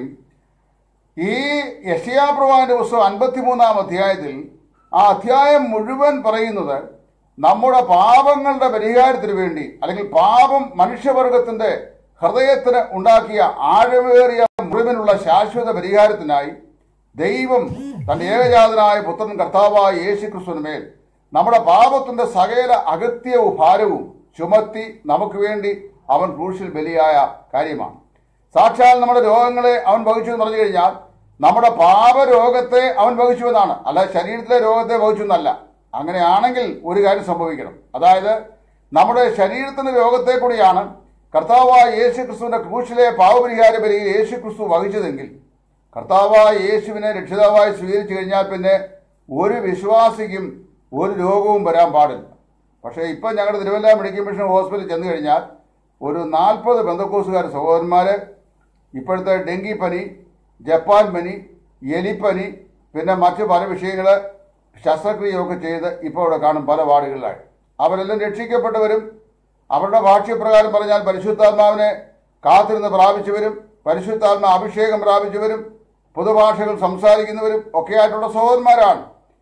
[SPEAKER 1] ഈ യെശയ്യാ പ്രവാചകന്റെ പുസ്തകം അൻപത്തിമൂന്നാം അധ്യായത്തിൽ ആ അധ്യായം മുഴുവൻ പറയുന്നത് നമ്മുടെ പാപങ്ങളുടെ പരിഹാരത്തിന് വേണ്ടി, അല്ലെങ്കിൽ പാപം മനുഷ്യവർഗത്തിന്റെ ഹൃദയത്തിന് ഉണ്ടാക്കിയ ആഴമേറിയ മുറിവിനുള്ള ശാശ്വത പരിഹാരത്തിനായി ദൈവം തന്റെ ഏകജാതനായ പുത്രൻ കർത്താവായ യേശു ക്രിസ്തുവിന് മേൽ നമ്മുടെ പാപത്തിന്റെ സകല അകത്യവും ഭാരവും ചുമത്തി നമുക്ക് വേണ്ടി അവൻ ക്രൂശിൽ ബലിയായ കാര്യമാണ്. സാക്ഷാൽ നമ്മുടെ രോഗങ്ങളെ അവൻ വഹിച്ചു എന്ന് പറഞ്ഞു കഴിഞ്ഞാൽ നമ്മുടെ പാപരോഗത്തെ അവൻ വഹിച്ചു എന്നാണ്, അല്ല ശരീരത്തിലെ രോഗത്തെ വഹിച്ചു എന്നല്ല. അങ്ങനെയാണെങ്കിൽ ഒരു കാര്യം സംഭവിക്കണം. അതായത് നമ്മുടെ ശരീരത്തിന്റെ രോഗത്തെ കൂടിയാണ് കർത്താവായ യേശു ക്രിസ്തുവിന്റെ ക്രൂശിലെ പാപപരിഹാര ബലിയിൽ യേശു ക്രിസ്തു വഹിച്ചതെങ്കിൽ കർത്താവായ യേശുവിനെ രക്ഷിതാവായി സ്വീകരിച്ചു കഴിഞ്ഞാൽ പിന്നെ ഒരു വിശ്വാസിക്കും ഒരു രോഗവും വരാൻ പാടില്ല. പക്ഷേ ഇപ്പം ഞങ്ങളുടെ തിരുവല്ല മെഡിക്കൽ മിഷൻ ഹോസ്പിറ്റലിൽ ചെന്ന് കഴിഞ്ഞാൽ ഒരു നാൽപ്പത് ബന്ധക്കോസുകാർ സഹോദരന്മാർ ഇപ്പോഴത്തെ ഡെങ്കി പനി, ജപ്പാൻ പനി, എലിപ്പനി, പിന്നെ മറ്റു പല വിഷയങ്ങൾ ശസ്ത്രക്രിയയൊക്കെ ചെയ്ത് ഇപ്പോൾ ഇവിടെ കാണും പല വാർഡുകളിലായി. അവരെല്ലാം രക്ഷിക്കപ്പെട്ടവരും അവരുടെ ഭാഷ്യപ്രകാരം പറഞ്ഞാൽ പരിശുദ്ധാത്മാവിനെ കാത്തിരുന്ന് പ്രാപിച്ചവരും പരിശുദ്ധാത്മ അഭിഷേകം പ്രാപിച്ചവരും പുതുഭാഷകൾ സംസാരിക്കുന്നവരും ഒക്കെയായിട്ടുള്ള സഹോദരന്മാരാണ്.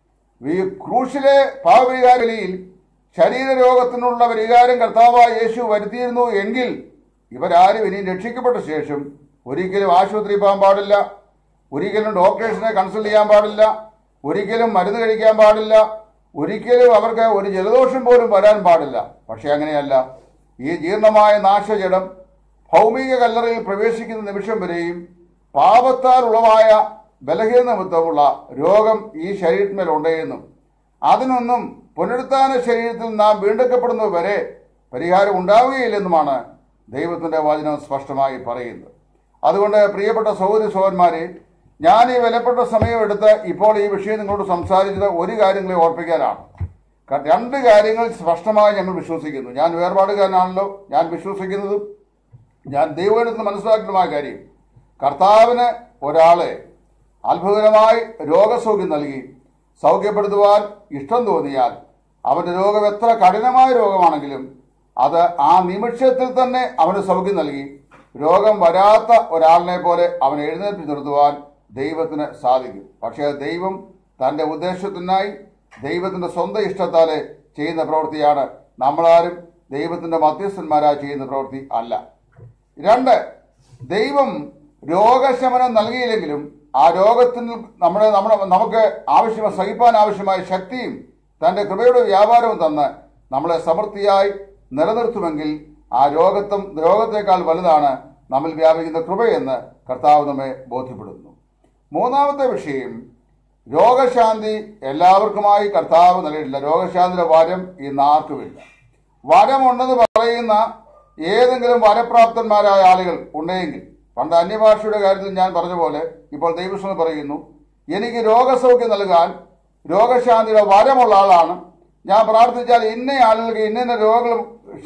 [SPEAKER 1] ഈ ക്രൂശിലെ പാപപരിഹാരയിൽ ശരീരരോഗത്തിനുള്ള പരിഹാരം കർത്താവായ യേശു വരുത്തിയിരുന്നു എങ്കിൽ ഇവരാരും ഇനിയും രക്ഷിക്കപ്പെട്ട ശേഷം ഒരിക്കലും ആശുപത്രി പോകാൻ പാടില്ല, ഒരിക്കലും ഡോക്ടേഴ്സിനെ കൺസൾട്ട് ചെയ്യാൻ പാടില്ല, ഒരിക്കലും മരുന്ന് കഴിക്കാൻ പാടില്ല, ഒരിക്കലും അവർക്ക് ഒരു ജലദോഷം പോലും വരാൻ പാടില്ല. പക്ഷെ അങ്ങനെയല്ല. ഈ ജീർണമായ നാശജടം ഭൗമിക കല്ലറയിൽ പ്രവേശിക്കുന്ന നിമിഷം വരെയും പാപത്താൽ ഉളവായ ബലഹീന നിമിത്തമുള്ള രോഗം ഈ ശരീരത്തിന്മേലുണ്ടെന്നും അതിനൊന്നും പുനരുത്ഥാന ശരീരത്തിൽ നാം വീണ്ടെടുക്കപ്പെടുന്നത് വരെ പരിഹാരം ഉണ്ടാവുകയില്ലെന്നുമാണ് ദൈവത്തിന്റെ വചനം സ്പഷ്ടമായി പറയുന്നത്. അതുകൊണ്ട് പ്രിയപ്പെട്ട സഹോദരി സഹോദരന്മാരെ, ഞാൻ ഈ വിലപ്പെട്ട സമയമെടുത്ത് ഇപ്പോൾ ഈ വിഷയം നിങ്ങളോട് സംസാരിച്ചത് ഒരു കാര്യങ്ങളെ ഓർപ്പിക്കാനാണ്. രണ്ട് കാര്യങ്ങൾ സ്പഷ്ടമായി ഞങ്ങൾ വിശ്വസിക്കുന്നു. ഞാൻ വേർപാടുകാരനാണല്ലോ. ഞാൻ വിശ്വസിക്കുന്നതും ഞാൻ ദൈവത്തിൽ മനസ്സിലാക്കുന്നതുമായ കാര്യം, കർത്താവിന് ഒരാളെ അത്ഭുതകരമായി രോഗസൗഖ്യം നൽകി സൗഖ്യപ്പെടുത്തുവാൻ ഇഷ്ടം തോന്നിയാൽ അവന്റെ രോഗം എത്ര കഠിനമായ രോഗമാണെങ്കിലും അത് ആ നിമിഷത്തിൽ തന്നെ അവന് സൗഖ്യം നൽകി രോഗം വരാത്ത ഒരാളിനെ പോലെ അവനെ എഴുന്നേൽപ്പിച്ച് നിർത്തുവാൻ ദൈവത്തിന് സാധിക്കും. പക്ഷേ ദൈവം തന്റെ ഉദ്ദേശത്തിനായി ദൈവത്തിന്റെ സ്വന്തം ഇഷ്ടത്താലെ ചെയ്യുന്ന പ്രവൃത്തിയാണ്. നമ്മളാരും ദൈവത്തിന്റെ മധ്യസ്ഥന്മാരായി ചെയ്യുന്ന പ്രവൃത്തി അല്ല. രണ്ട്, ദൈവം രോഗശമനം നൽകിയില്ലെങ്കിലും ആ രോഗത്തിന് നമ്മുടെ നമ്മുടെ നമുക്ക് ആവശ്യമായ സഹിപ്പാൻ ആവശ്യമായ ശക്തിയും തന്റെ കൃപയുടെ വ്യാപാരവും തന്ന് നമ്മളെ സമൃദ്ധിയായി നിലനിർത്തുമെങ്കിൽ ആ രോഗത്തും രോഗത്തെക്കാൾ വലുതാണ് നമ്മിൽ വ്യാപിക്കുന്ന കൃപയെന്ന് കർത്താവ് നമ്മെ ബോധ്യപ്പെടുന്നു. മൂന്നാമത്തെ വിഷയം, രോഗശാന്തി എല്ലാവർക്കുമായി കർത്താവ് നൽകിയിട്ടില്ല. രോഗശാന്തിയുടെ വരം ഇന്ന് ആർക്കുമില്ല. വരമുണ്ടെന്ന് പറയുന്ന ഏതെങ്കിലും വരപ്രാപ്തന്മാരായ ആളുകൾ ഉണ്ടെങ്കിൽ, പണ്ട് അന്യഭാഷയുടെ കാര്യത്തിൽ ഞാൻ പറഞ്ഞ പോലെ ഇപ്പോൾ ദൈവസ്വം പറയുന്നു, എനിക്ക് രോഗസൗഖ്യം നൽകാൻ രോഗശാന്തിയുടെ വരമുള്ള ആളാണ്, ഞാൻ പ്രാർത്ഥിച്ചാൽ ഇന്ന ആളുകൾക്ക് ഇന്ന രോഗങ്ങളും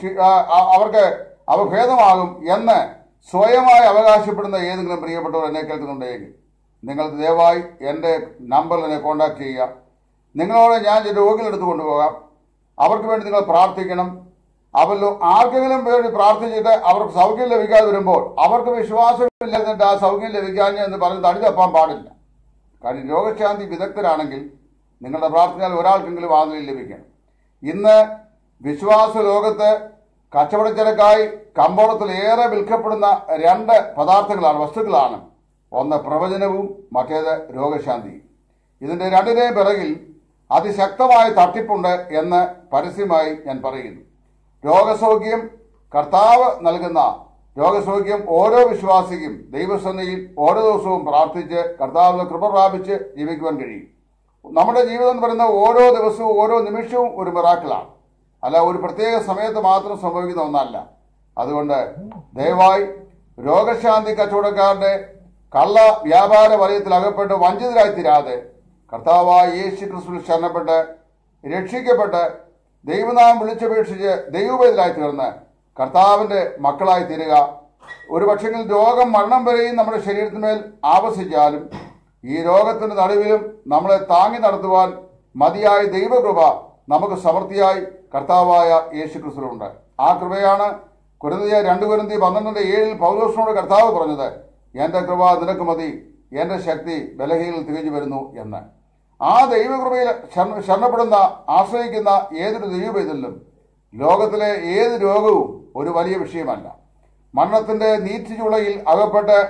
[SPEAKER 1] അവർക്ക് അവ ഭേദമാകും എന്ന് സ്വയമായി അവകാശപ്പെടുന്ന ഏതെങ്കിലും പ്രിയപ്പെട്ടവർ എന്നെ കേൾക്കുന്നുണ്ടെങ്കിൽ നിങ്ങൾ ദയവായി എൻ്റെ നമ്പറിൽ എന്നെ കോൺടാക്ട് ചെയ്യുക. നിങ്ങളോട് ഞാൻ രോഗികളെടുത്ത് കൊണ്ടുപോകാം. അവർക്ക് വേണ്ടി നിങ്ങൾ പ്രാർത്ഥിക്കണം. അവരിൽ ആർക്കെങ്കിലും വേണ്ടി പ്രാർത്ഥിച്ചിട്ട് അവർക്ക് സൗഖ്യം ലഭിക്കാതെ വരുമ്പോൾ അവർക്ക് വിശ്വാസമില്ലാതിട്ട് ആ സൗഖ്യം ലഭിക്കാഞ്ഞ എന്ന് പറഞ്ഞ് തടി തപ്പാൻ പാടില്ല. കാരണം രോഗശാന്തി വിദഗ്ധരാണെങ്കിൽ നിങ്ങളുടെ പ്രാർത്ഥനയാൽ ഒരാൾക്കെങ്കിലും ആദരം ലഭിക്കണം. ഇന്ന് വിശ്വാസ ലോകത്ത് കച്ചവടച്ചരക്കായി കമ്പോളത്തിൽ ഏറെ വിൽക്കപ്പെടുന്ന രണ്ട് പദാർത്ഥങ്ങളാണ്, വസ്തുക്കളാണ്. ഒന്ന് പ്രവചനവും മറ്റേത് രോഗശാന്തിയും. ഇതിന്റെ രണ്ടിനെയും പിറകിൽ അതിശക്തമായ തട്ടിപ്പുണ്ട് എന്ന് പരസ്യമായി ഞാൻ പറയുന്നു. രോഗസൗഖ്യം കർത്താവ് നൽകുന്ന രോഗസൗഖ്യം ഓരോ വിശ്വാസിക്കും ദൈവസന്നിധിയിൽ ഓരോ ദിവസവും പ്രാർത്ഥിച്ച് കർത്താവിന്റെ കൃപ പ്രാപിച്ച് ജീവിക്കുവാൻ കഴിയും. നമ്മുടെ ജീവിതം എന്ന് പറയുന്ന ഓരോ ദിവസവും ഓരോ നിമിഷവും ഒരു മിറാക്കിളാണ്, അല്ല ഒരു പ്രത്യേക സമയത്ത് മാത്രം സംഭവിക്കുന്ന ഒന്നല്ല. അതുകൊണ്ട് ദയവായി രോഗശാന്തി കച്ചവടക്കാരുടെ കള്ള വ്യാപാര വലയത്തിൽ അകപ്പെട്ട് വഞ്ചിതരായി തീരാതെ കർത്താവായ യേശു ക്രിസ്തുവിൽ ശരണപ്പെട്ട് രക്ഷിക്കപ്പെട്ട് ദൈവനാമം വിളിച്ചപേക്ഷിച്ച് ദൈവവേദനായി തീർന്ന് കർത്താവിന്റെ മക്കളായി തീരുക. ഒരു പക്ഷെങ്കിൽ രോഗം മരണം വരെയും നമ്മുടെ ശരീരത്തിന്മേൽ ആവസിച്ചാലും ഈ രോഗത്തിന്റെ നടുവിലും നമ്മളെ താങ്ങി നടത്തുവാൻ മതിയായ ദൈവകൃപ നമുക്ക് സമൃദ്ധിയായി കർത്താവായ യേശു ക്രിസ്തുവിലുണ്ട്. ആ കൃപയാണ് കൊരിന്ത്യർ രണ്ട് കൊരിന്ത്യർ പന്ത്രണ്ടിന്റെ ഏഴിൽ പൗലോസിനോട് കർത്താവ് പറഞ്ഞത്, എന്റെ കൃപ നിനക്ക് മതി, എന്റെ ശക്തി ബലഹീനയിൽ തികഞ്ഞു വരുന്നു എന്ന്. ആ ദൈവകൃപയിൽ ശരണപ്പെടുന്ന ആശ്രയിക്കുന്ന ഏതൊരു ദൈവവേദനിലും ലോകത്തിലെ ഏത് രോഗവും ഒരു വലിയ വിഷയമല്ല. മരണത്തിന്റെ നീറ്റിച്ചുളയിൽ അകപ്പെട്ട്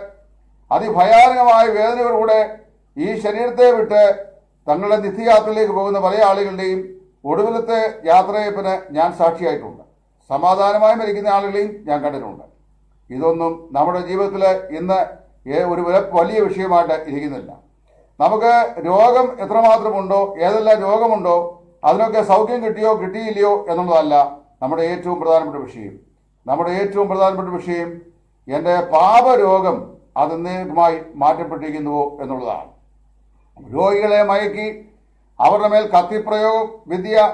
[SPEAKER 1] അതിഭയാനകമായ വേദനയോടുകൂടെ ഈ ശരീരത്തെ വിട്ട് തങ്ങളുടെ നിത്യയാത്രയിലേക്ക് പോകുന്ന പല ആളുകളുടെയും ഒടുവിലത്തെ യാത്രയപ്പിന് ഞാൻ സാക്ഷിയായിട്ടുണ്ട്. സമാധാനമായി മരിക്കുന്ന ആളുകളെയും ഞാൻ കണ്ടിട്ടുണ്ട്. ഇതൊന്നും നമ്മുടെ ജീവിതത്തിൽ ഇന്ന് ഒരു വലിയ വിഷയമായിട്ട് ഇരിക്കുന്നില്ല. നമുക്ക് രോഗം എത്രമാത്രമുണ്ടോ, ഏതെല്ലാം രോഗമുണ്ടോ, അതിനൊക്കെ സൗഖ്യം കിട്ടിയോ കിട്ടിയില്ലയോ എന്നുള്ളതല്ല നമ്മുടെ ഏറ്റവും പ്രധാനപ്പെട്ട വിഷയം. നമ്മുടെ ഏറ്റവും പ്രധാനപ്പെട്ട വിഷയം എൻ്റെ പാപരോഗം അത് എന്നേക്കുമായി മാറ്റപ്പെട്ടിരിക്കുന്നുവോ എന്നുള്ളതാണ്. രോഗികളെ മയക്കി അവരുടെ മേൽ കത്തിപ്രയോഗം വിദ്യ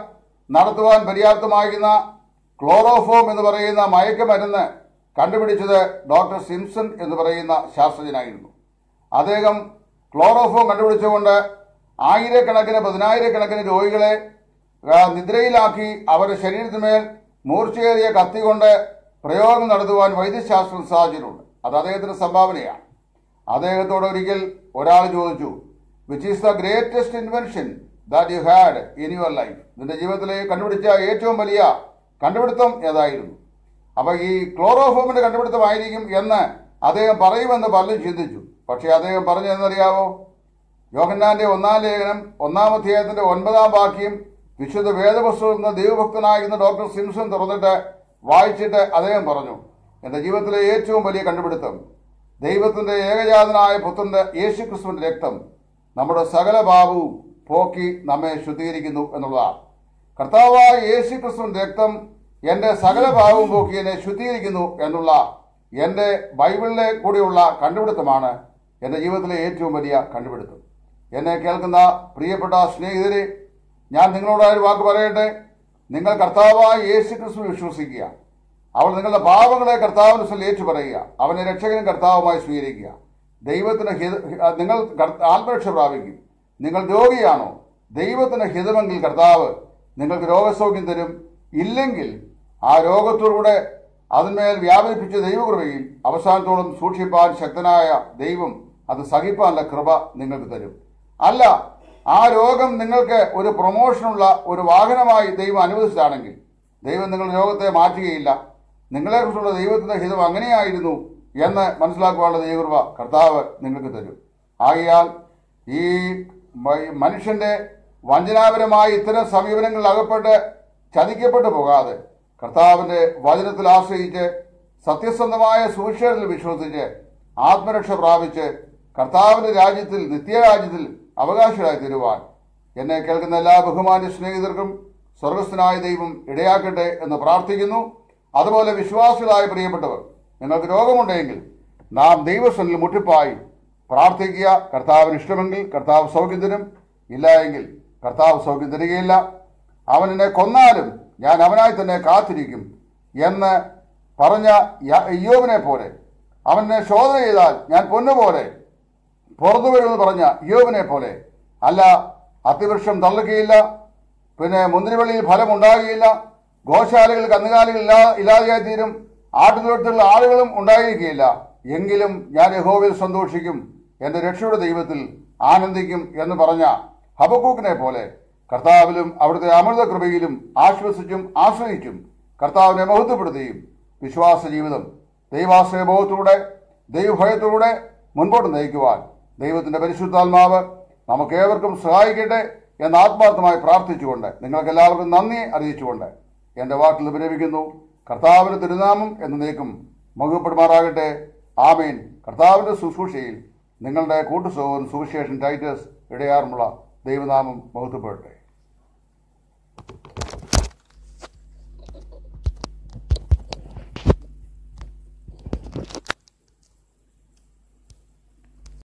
[SPEAKER 1] നടത്തുവാൻ പര്യാപ്തമാകുന്ന ക്ലോറോഫോം എന്ന് പറയുന്ന മയക്കുമരുന്ന് കണ്ടുപിടിച്ചത് ഡോക്ടർ സിംസൺ എന്ന് പറയുന്ന ശാസ്ത്രജ്ഞനായിരുന്നു. അദ്ദേഹം ക്ലോറോഫോം കണ്ടുപിടിച്ചുകൊണ്ട് ആയിരക്കണക്കിന് പതിനായിരക്കണക്കിന് രോഗികളെ നിദ്രയിലാക്കി അവരുടെ ശരീരത്തിന്മേൽ മൂർച്ചയേറിയ കത്തി കൊണ്ട് പ്രയോഗം നടത്തുവാൻ വൈദ്യശാസ്ത്രം സാധിച്ചിട്ടുണ്ട്. അത് അദ്ദേഹത്തിന്റെ സംഭാവനയാണ്. അദ്ദേഹത്തോട് ഒരിക്കൽ ഒരാൾ ചോദിച്ചു, which is the greatest invention that you had in your life? നിന്റെ ജീവിതത്തിലെ കണ്ടുപിടിച്ച ഏറ്റവും വലിയ കണ്ടുപിടുത്തം ഏതായിരുന്നു? അപ്പൊ ഈ ക്ലോറോഫോമിന്റെ കണ്ടുപിടുത്തമായിരിക്കും എന്ന് അദ്ദേഹം പറയുമെന്ന് പലരും ചിന്തിച്ചു. പക്ഷെ അദ്ദേഹം പറഞ്ഞതെന്നറിയാവോ? യോഹന്നാന്റെ ഒന്നാം ലേഖനം ഒന്നാം അധ്യായത്തിന്റെ ഒൻപതാം വാക്യം വിശുദ്ധ വേദപുസ്തകത്തിൽ നിന്ന് ദൈവഭക്തനായിരുന്ന ഡോക്ടർ സിംസൺ തുറന്നിട്ട് വായിച്ചിട്ട് അദ്ദേഹം പറഞ്ഞു, എന്റെ ജീവിതത്തിലെ ഏറ്റവും വലിയ കണ്ടുപിടുത്തം ദൈവത്തിന്റെ ഏകജാതനായ പുത്രന്റെ യേശു ക്രിസ്തുവിന്റെ രക്തം നമ്മുടെ സകല പാപവും പോക്കി നമ്മെ ശുദ്ധീകരിക്കുന്നു എന്നുള്ളതാണ്. കർത്താവായ യേശു ക്രിസ്തുവിന്റെ രക്തം എന്റെ സകല പാപവും പോക്കി എന്നെ ശുദ്ധീകരിക്കുന്നു എന്നുള്ള എന്റെ ബൈബിളിലെ കൂടിയുള്ള കണ്ടുപിടുത്തമാണ് എന്റെ ജീവിതത്തിലെ ഏറ്റവും വലിയ കണ്ടുപിടുത്തം. എന്നെ കേൾക്കുന്ന പ്രിയപ്പെട്ട സ്നേഹിതരെ, ഞാൻ നിങ്ങളോടൊരു വാക്ക് പറയട്ടെ. നിങ്ങൾ കർത്താവായ യേശു ക്രിസ്തുവിൽ വിശ്വസിക്കുക. അവൾ നിങ്ങളുടെ പാപങ്ങളെ കർത്താവിന് മുന്നിൽ ഏറ്റുപറയുക. അവനെ രക്ഷകനും കർത്താവുമായി സ്വീകരിക്കുക. ദൈവത്തിന് നിങ്ങൾ ആത്മരക്ഷ പ്രാപിക്കും. നിങ്ങൾ രോഗിയാണോ? ദൈവത്തിന് ഹിതമെങ്കിൽ കർത്താവ് നിങ്ങൾക്ക് രോഗസൗഖ്യം തരും. ഇല്ലെങ്കിൽ ആ രോഗത്തോടുകൂടെ അതിന്മേൽ വ്യാപരിപ്പിച്ച ദൈവകൃപയിൽ അവസാനത്തോളം സൂക്ഷിപ്പാൻ ശക്തനായ ദൈവം അത് സഹിപ്പാനുള്ള കൃപ നിങ്ങൾക്ക് തരും. അല്ല, ആ രോഗം നിങ്ങൾക്ക് ഒരു പ്രൊമോഷനുള്ള ഒരു വാഹനമായി ദൈവം അനുവദിച്ചതാണെങ്കിൽ ദൈവം നിങ്ങളുടെ രോഗത്തെ മാറ്റുകയില്ല. നിങ്ങളെക്കുറിച്ചുള്ള ദൈവത്തിന്റെ ഹിതം അങ്ങനെയായിരുന്നു എന്ന് മനസ്സിലാക്കുവാനുള്ള ദൈവകൃപ കർത്താവ് നിങ്ങൾക്ക് തരും. ആകയാൽ ഈ മനുഷ്യന്റെ വഞ്ചനാപരമായ ഇത്തരം സമീപനങ്ങളിൽ അകപ്പെട്ട് ചതിക്കപ്പെട്ടു പോകാതെ കർത്താവിന്റെ വചനത്തിൽ ആശ്രയിച്ച് സത്യസന്ധമായ സുവിശേഷത്തിൽ വിശ്വസിച്ച് ആത്മരക്ഷ പ്രാപിച്ച് കർത്താവിന്റെ രാജ്യത്തിൽ നിത്യരാജ്യത്തിൽ അവകാശികളായി തരുവാൻ എന്നെ കേൾക്കുന്ന എല്ലാ ബഹുമാന്യ സ്നേഹിതർക്കും സ്വർഗസ്ഥനായ ദൈവം ഇടയാക്കട്ടെ എന്ന് പ്രാർത്ഥിക്കുന്നു. അതുപോലെ വിശ്വാസികളായ പ്രിയപ്പെട്ടവർ, നിങ്ങൾക്ക് രോഗമുണ്ടെങ്കിൽ നാം ദൈവസന്നിധിയിൽ മുട്ടിപ്പായി പ്രാർത്ഥിക്കുക. കർത്താവിന് ഇഷ്ടമെങ്കിൽ കർത്താവ് സൗഖ്യം തരും, ഇല്ല എങ്കിൽ കർത്താവ് സൗഖ്യം തരികയില്ല. അവൻ എന്നെ കൊന്നാലും ഞാൻ അവനായി തന്നെ കാത്തിരിക്കും എന്ന് പറഞ്ഞ ഇയ്യോബിനെ പോലെ, അവനെ ശോധന ചെയ്താൽ ഞാൻ പൊന്നുപോലെ പുറത്തു വരുമെന്ന് പറഞ്ഞ ഇയ്യോബിനെ പോലെ അല്ല. അത്തിവൃക്ഷം തള്ളുകയില്ല, പിന്നെ മുന്തിരിവള്ളിയിൽ ഫലം ഉണ്ടാകുകയില്ല, ഗോശാലകൾ കന്നുകാലികൾ ഇല്ലാ ഇല്ലാതെയായി തീരും, ആട്ടുതൊഴുത്തുള്ള ആളുകളും ഉണ്ടായിരിക്കുകയില്ല. എങ്കിലും ഞാൻ യഹോവയിൽ സന്തോഷിക്കും, എന്റെ രക്ഷയുടെ ദൈവത്തിൽ ആനന്ദിക്കും എന്ന് പറഞ്ഞ ഹബക്കൂക്കിനെ പോലെ കർത്താവിലും അവിടുത്തെ അമൃത കൃപയിലും ആശ്വസിച്ചും ആശ്രയിച്ചും കർത്താവിനെ മഹത്വപ്പെടുത്തുകയും വിശ്വാസ ജീവിതം ദൈവാശ്രയബോധത്തോടെ ദൈവഭയത്തോടെ മുൻപോട്ട് നയിക്കുവാൻ ദൈവത്തിന്റെ പരിശുദ്ധാത്മാവ് നമുക്കേവർക്കും സഹായിക്കട്ടെ എന്ന് ആത്മാർത്ഥമായി പ്രാർത്ഥിച്ചുകൊണ്ട് നിങ്ങൾക്ക് എല്ലാവർക്കും നന്ദി അറിയിച്ചുകൊണ്ട് എന്റെ വാക്കിൽ വിരമിക്കുന്നു. കർത്താവിന്റെ തിരുനാമം എന്നേക്കും മഹത്വപ്പെടുമാറാകട്ടെ. ആമേൻ. കർത്താവിന്റെ ശുശ്രൂഷയിൽ നിങ്ങളുടെ കൂട്ടുസഹോദരൻ സുവിശേഷൻ ടൈറ്റസ് ഇടയാറുമുള്ള ദൈവനാമം മഹത്വപ്പെടട്ടെ.